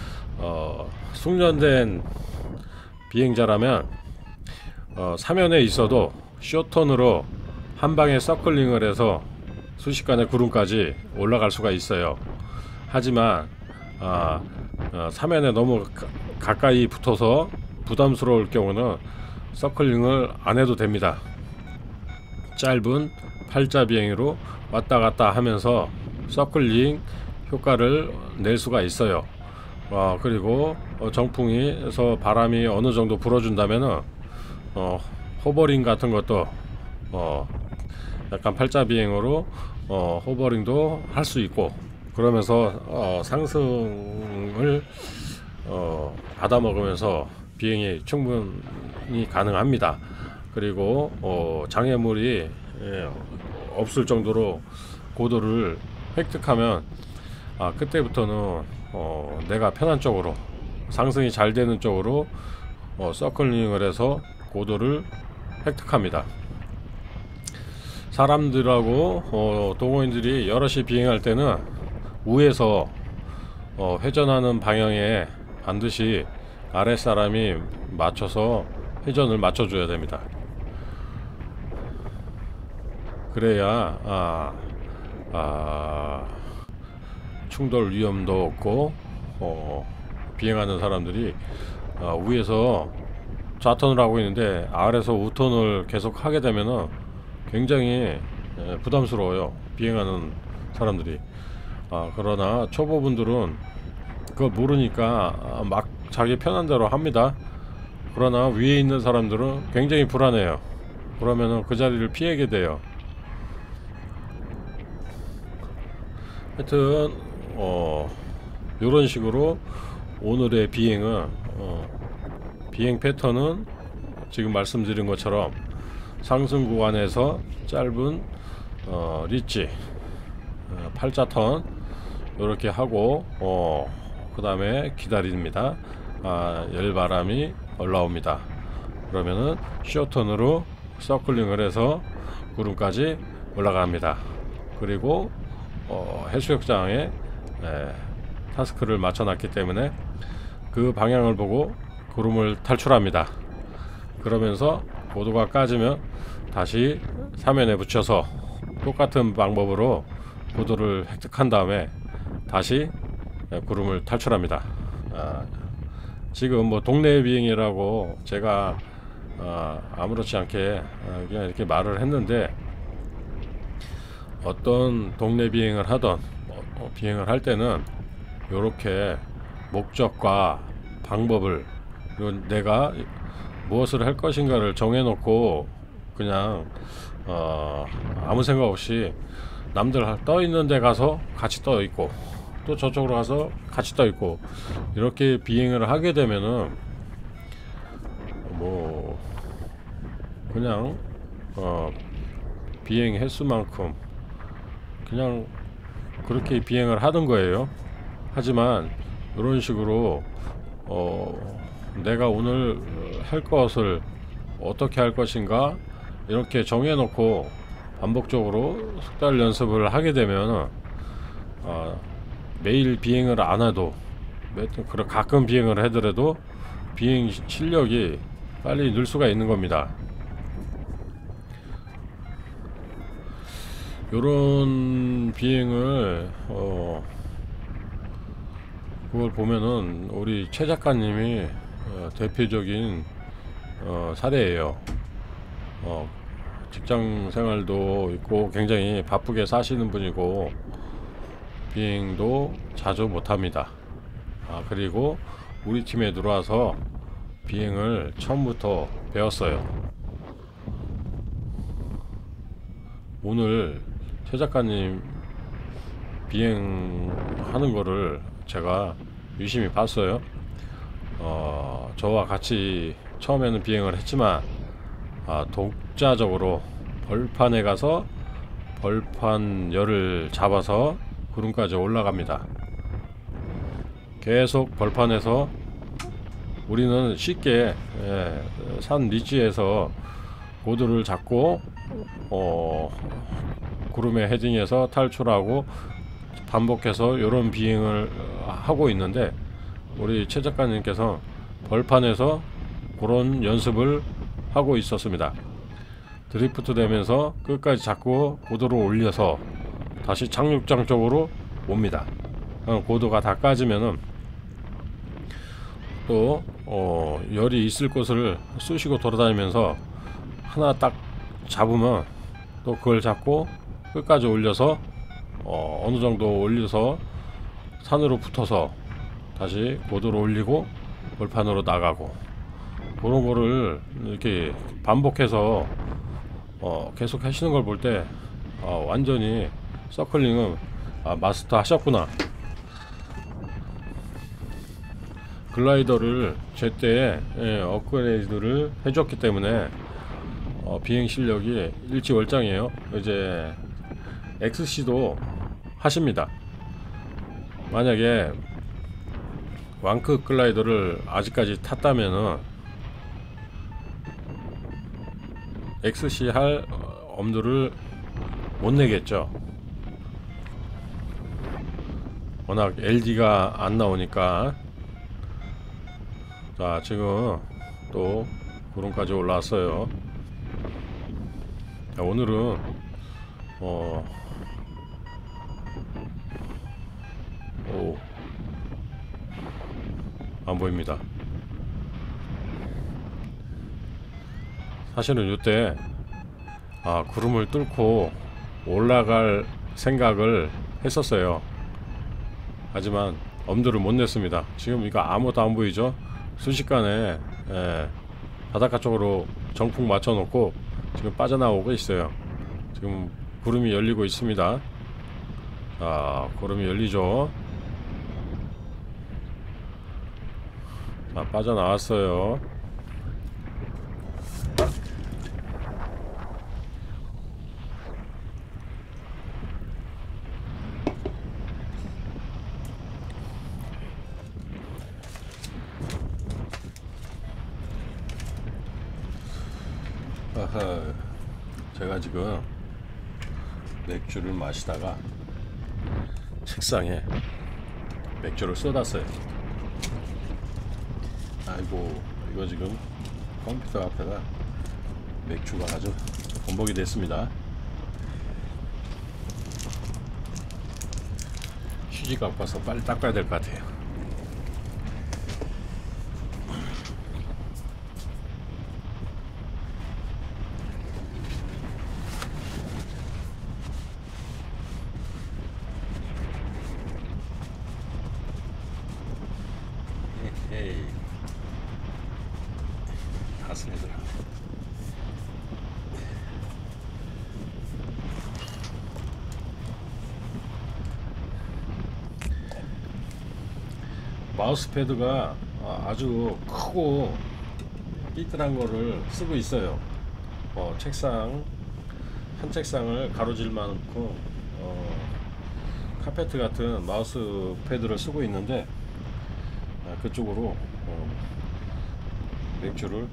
숙련된 비행자라면 사면에 있어도 쇼턴으로 한 방에 서클링을 해서 순식간에 구름까지 올라갈 수가 있어요. 하지만 사면에 너무 가까이 붙어서 부담스러울 경우는 서클링을 안 해도 됩니다. 짧은 팔자 비행으로 왔다 갔다 하면서 서클링 효과를 낼 수가 있어요. 그리고 정풍이에서 바람이 어느 정도 불어준다면은 호버링 같은 것도 약간 팔자 비행으로 호버링도 할 수 있고, 그러면서 상승을 받아 먹으면서 비행이 충분히 가능합니다. 그리고 장애물이 없을 정도로 고도를 획득하면 그때부터는 내가 편한 쪽으로, 상승이 잘 되는 쪽으로 서클링을 해서 고도를 획득합니다. 사람들하고 동호인들이 여럿이 비행할 때는 위에서 회전하는 방향에 반드시 아랫사람이 맞춰서 회전을 맞춰줘야 됩니다. 그래야 충돌 위험도 없고 비행하는 사람들이 위에서 좌턴을 하고 있는데 아래에서 우턴을 계속 하게 되면은 굉장히 부담스러워요, 비행하는 사람들이. 그러나 초보분들은 그걸 모르니까 막 자기 편한 대로 합니다. 그러나 위에 있는 사람들은 굉장히 불안해요. 그러면은 그 자리를 피하게 돼요. 하여튼 이런 식으로 오늘의 비행은 비행 패턴은 지금 말씀드린 것처럼 상승 구간에서 짧은 리치 8자턴 이렇게 하고 그 다음에 기다립니다. 열바람이 올라옵니다. 그러면은 쇼턴으로 서클링을 해서 구름까지 올라갑니다. 그리고 해수욕장에 타스크를 맞춰놨기 때문에 그 방향을 보고 구름을 탈출합니다. 그러면서 고도가 까지면 다시 사면에 붙여서 똑같은 방법으로 고도를 획득한 다음에 다시 구름을 탈출합니다. 지금 뭐 동네 비행이라고 제가 아무렇지 않게 그냥 이렇게 말을 했는데, 어떤 동네 비행을 하던 비행을 할 때는 이렇게 목적과 방법을, 그리고 내가 무엇을 할 것인가를 정해놓고 그냥 아무 생각 없이 남들 떠 있는 데 가서 같이 떠 있고 또 저쪽으로 가서 같이 떠 있고 이렇게 비행을 하게 되면은 뭐 그냥 비행 횟수만큼 그냥 그렇게 비행을 하던 거예요. 하지만 이런 식으로 내가 오늘 할 것을 어떻게 할 것인가 이렇게 정해놓고 반복적으로 숙달 연습을 하게 되면 매일 비행을 안 해도 가끔 비행을 하더라도 비행 실력이 빨리 늘 수가 있는 겁니다. 요런 비행을 그걸 보면은 우리 최 작가님이 대표적인 사례예요. 직장 생활도 있고 굉장히 바쁘게 사시는 분이고 비행도 자주 못합니다. 그리고 우리 팀에 들어와서 비행을 처음부터 배웠어요. 오늘 최 작가님 비행하는 거를 제가 유심히 봤어요. 저와 같이 처음에는 비행을 했지만 독자적으로 벌판에 가서 벌판 열을 잡아서 구름까지 올라갑니다. 계속 벌판에서 우리는 쉽게 산 리치에서 고도를 잡고 구름에 헤딩해서 탈출하고 반복해서 이런 비행을 하고 있는데, 우리 최 작가님께서 벌판에서 그런 연습을 하고 있었습니다. 드리프트 되면서 끝까지 잡고 고도를 올려서 다시 착륙장 쪽으로 옵니다. 고도가 다 까지면은 또 열이 있을 곳을 쑤시고 돌아다니면서 하나 딱 잡으면 또 그걸 잡고 끝까지 올려서 어느 정도 올려서 산으로 붙어서 다시 고도를 올리고 벌판으로 나가고, 그런 거를 이렇게 반복해서 계속 하시는 걸 볼 때 완전히 서클링은 마스터 하셨구나. 글라이더를 제때 업그레이드를 해줬기 때문에 비행 실력이 일취월장이에요. 이제 XC도 하십니다. 만약에 왕크 글라이더를 아직까지 탔다면은 XC 할 엄두를 못 내겠죠. 워낙 LD가 안 나오니까. 자, 지금 또 구름까지 올라왔어요. 자, 오늘은 안 보입니다. 사실은 이때 구름을 뚫고 올라갈 생각을 했었어요. 하지만 엄두를 못 냈습니다. 지금 이거 아무것도 안 보이죠? 순식간에 바닷가 쪽으로 정풍 맞춰 놓고 지금 빠져나오고 있어요. 지금 구름이 열리고 있습니다. 구름이 열리죠. 빠져나왔어요. 제가 지금 맥주를 마시다가 책상에 맥주를 쏟았어요. 아이고, 이거 지금 컴퓨터 앞에가 맥주가 아주 범벅이 됐습니다. 휴지 갖고 와서 빨리 닦아야 될 것 같아요. 에이, 가슴이 들어. 마우스패드가 아주 크고 삐뚤한 거를 쓰고 있어요. 책상 한 책상을 가로질 만큼 카페트 같은 마우스 패드를 쓰고 있는데 그쪽으로 맥주를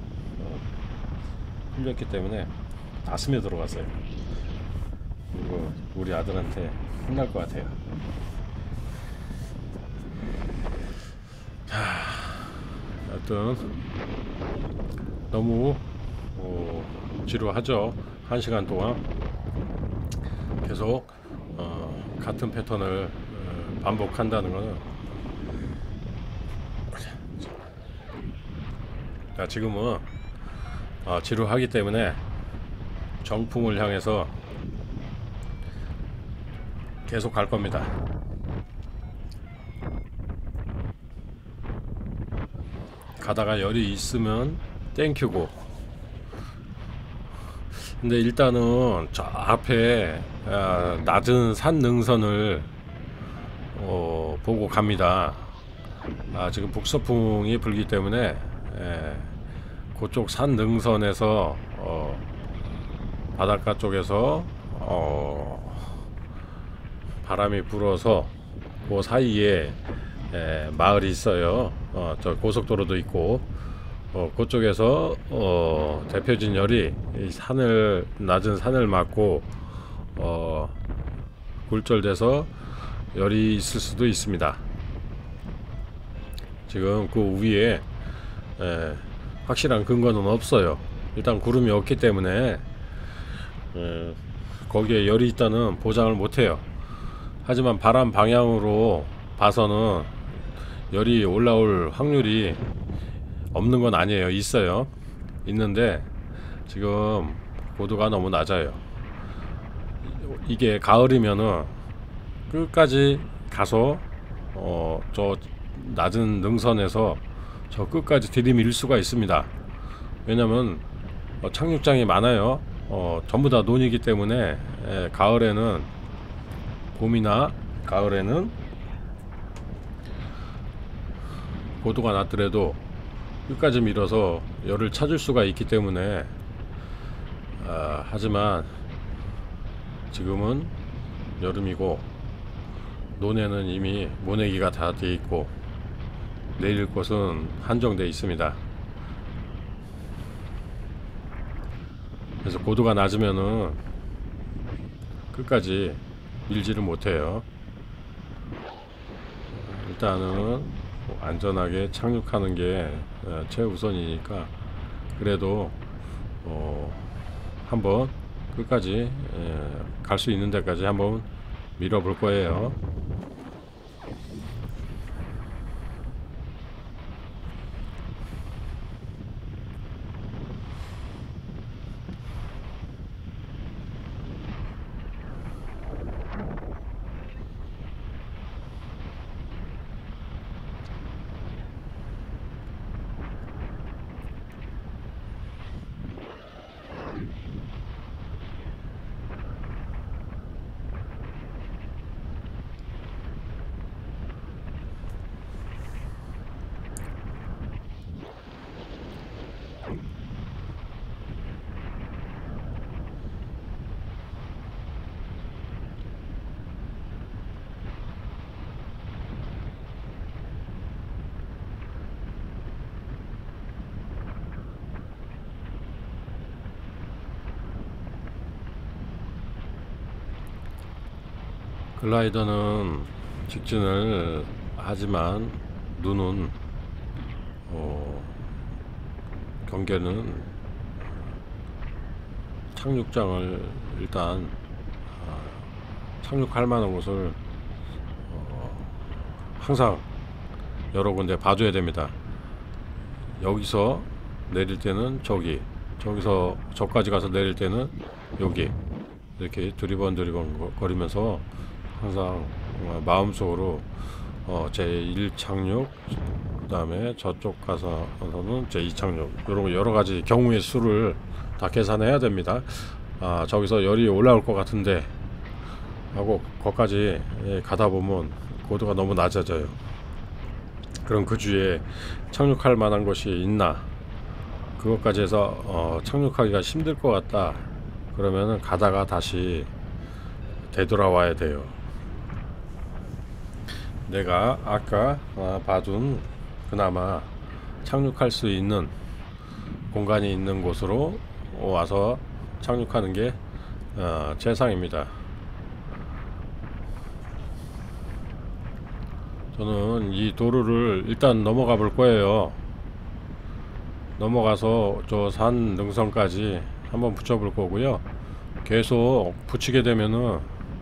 흘렸기 때문에 다 스며 들어갔어요. 그리고 우리 아들한테 혼날 것 같아요. 하여튼 너무 지루하죠. 1시간 동안 계속 같은 패턴을 반복한다는 것은. 자, 지금은 지루하기 때문에 정풍을 향해서 계속 갈 겁니다. 가다가 열이 있으면 땡큐고, 근데 일단은 저 앞에 낮은 산 능선을 보고 갑니다. 지금 북서풍이 불기 때문에 그쪽 산 능선에서 바닷가 쪽에서 바람이 불어서 그 사이에 마을이 있어요. 저 고속도로도 있고 그쪽에서 대표진 열이 이 산을, 낮은 산을 맞고 굴절돼서 열이 있을 수도 있습니다. 지금 그 위에 확실한 근거는 없어요. 일단 구름이 없기 때문에 거기에 열이 있다는 보장을 못해요. 하지만 바람 방향으로 봐서는 열이 올라올 확률이 없는 건 아니에요. 있어요. 있는데 지금 고도가 너무 낮아요. 이게 가을이면은 끝까지 가서 저 낮은 능선에서 저 끝까지 들이밀 수가 있습니다. 왜냐면 착륙장이 많아요. 전부 다 논이기 때문에 가을에는, 봄이나 가을에는 고도가 낮더라도 끝까지 밀어서 열을 찾을 수가 있기 때문에 하지만 지금은 여름이고 논에는 이미 모내기가 다 돼 있고 내릴 곳은 한정돼 있습니다. 그래서 고도가 낮으면은 끝까지 밀지를 못해요. 일단은 안전하게 착륙하는 게 최우선이니까 그래도 한번 끝까지 갈 수 있는 데까지 한번 밀어볼 거예요. 글라이더는 직진을 하지만 눈은 경계는 착륙장을 일단 착륙할 만한 곳을 항상 여러 군데 봐줘야 됩니다. 여기서 내릴 때는 저기서 저까지 가서 내릴 때는 여기, 이렇게 두리번 거리면서 항상 마음속으로 제1 착륙, 그 다음에 저쪽 가서는 제2 착륙, 이런 여러 가지 경우의 수를 다 계산해야 됩니다. 저기서 열이 올라올 것 같은데 하고 거기까지 가다 보면 고도가 너무 낮아져요. 그럼 그 주위에 착륙할 만한 곳이 있나, 그것까지 해서 착륙하기가 힘들 것 같다 그러면은 가다가 다시 되돌아와야 돼요. 내가 아까 봐둔 그나마 착륙할 수 있는 공간이 있는 곳으로 와서 착륙하는 게 최상입니다. 저는 이 도로를 일단 넘어가 볼 거예요. 넘어가서 저 산 능선까지 한번 붙여 볼 거고요. 계속 붙이게 되면은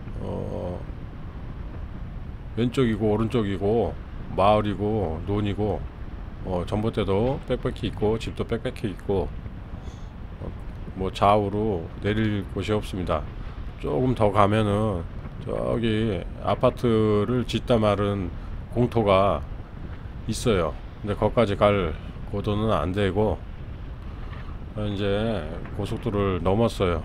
왼쪽이고 오른쪽이고 마을이고 논이고 전봇대도 빽빽히 있고 집도 빽빽히 있고 뭐 좌우로 내릴 곳이 없습니다. 조금 더 가면은 저기 아파트를 짓다 마른 공터가 있어요. 근데 거기까지 갈 고도는 안 되고 이제 고속도로를 넘었어요.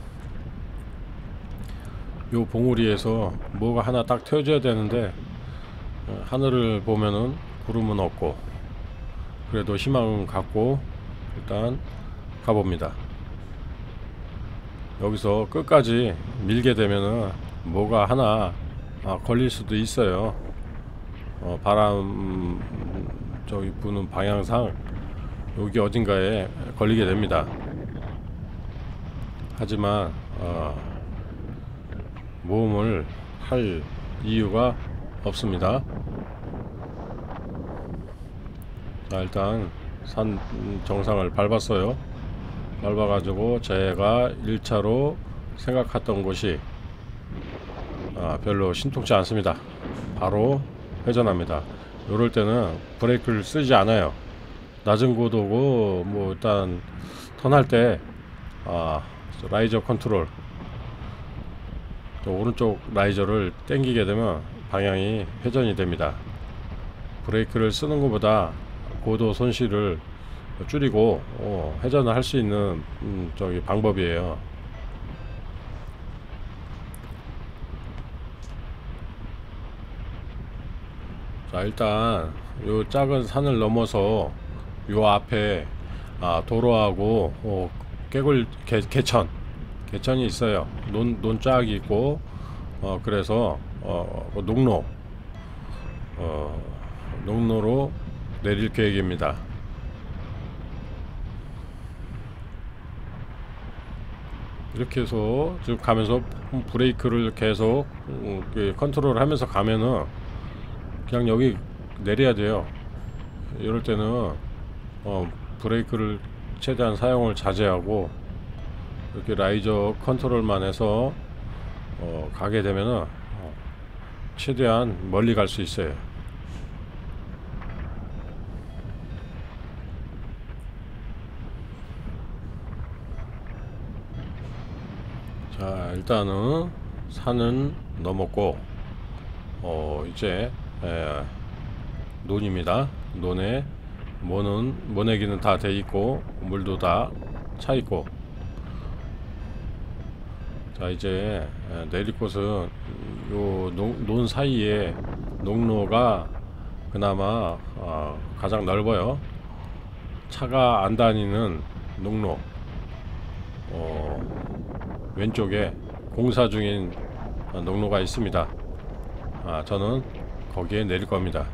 요 봉우리에서 뭐가 하나 딱 켜져야 되는데 하늘을 보면은 구름은 없고, 그래도 희망은 갖고 일단 가봅니다. 여기서 끝까지 밀게 되면은 뭐가 하나 걸릴 수도 있어요. 바람 저기 부는 방향상 여기 어딘가에 걸리게 됩니다. 하지만 모험을 할 이유가 없습니다. 자, 일단 산 정상을 밟았어요. 밟아가지고 제가 1차로 생각했던 곳이 별로 신통치 않습니다. 바로 회전합니다. 이럴 때는 브레이크를 쓰지 않아요. 낮은 고도고 뭐 일단 턴할 때 라이저 컨트롤, 오른쪽 라이저를 당기게 되면 방향이 회전이 됩니다. 브레이크를 쓰는 것보다 고도 손실을 줄이고 회전을 할 수 있는 저기 방법이에요. 자, 일단 요 작은 산을 넘어서 요 앞에 도로하고 개천이 있어요. 논짝이 있고 그래서 농로로 내릴 계획입니다. 이렇게 해서 지금 가면서 브레이크를 계속 컨트롤 하면서 가면은 그냥 여기 내려야 돼요. 이럴 때는 브레이크를 최대한 사용을 자제하고 이렇게 라이저 컨트롤만 해서 가게 되면은 최대한 멀리 갈 수 있어요. 자, 일단은 산은 넘었고 이제 논입니다. 논에 모내기는 다 돼 있고 물도 다 차 있고. 자, 이제 내릴 곳은 요 논 사이에 농로가 그나마 가장 넓어요. 차가 안 다니는 농로. 왼쪽에 공사 중인 농로가 있습니다. 저는 거기에 내릴 겁니다.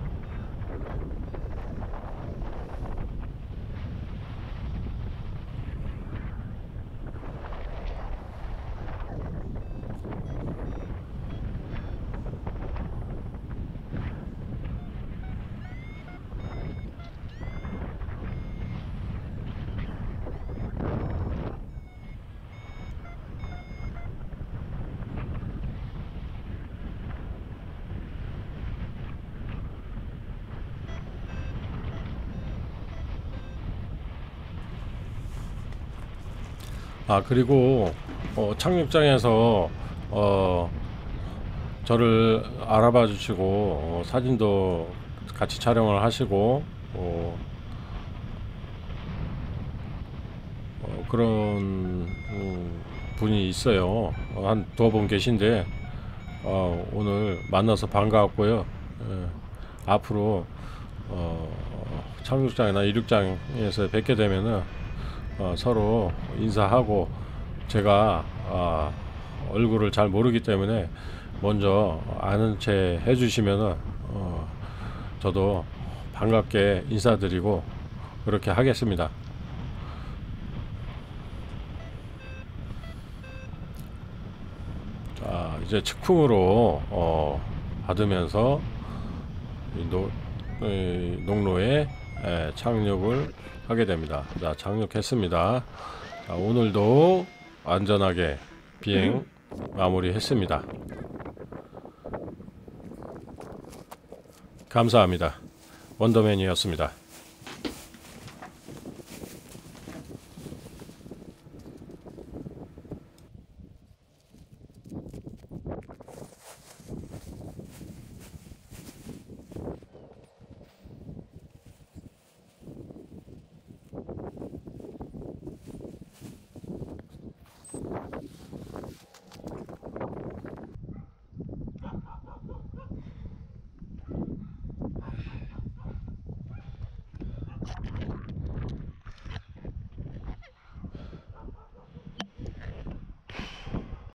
그리고 착륙장에서 저를 알아봐 주시고 사진도 같이 촬영을 하시고 그런 분이 있어요. 한 두어 분 계신데 오늘 만나서 반가웠고요. 앞으로 착륙장이나 이륙장에서 뵙게 되면은 서로 인사하고, 제가 얼굴을 잘 모르기 때문에 먼저 아는 체 해주시면은 저도 반갑게 인사드리고 그렇게 하겠습니다. 자, 이제 측풍으로 받으면서 이 농로에 착륙을 하게 됩니다. 자, 착륙했습니다. 자, 오늘도 안전하게 비행 마무리했습니다. 감사합니다. 원더맨이었습니다.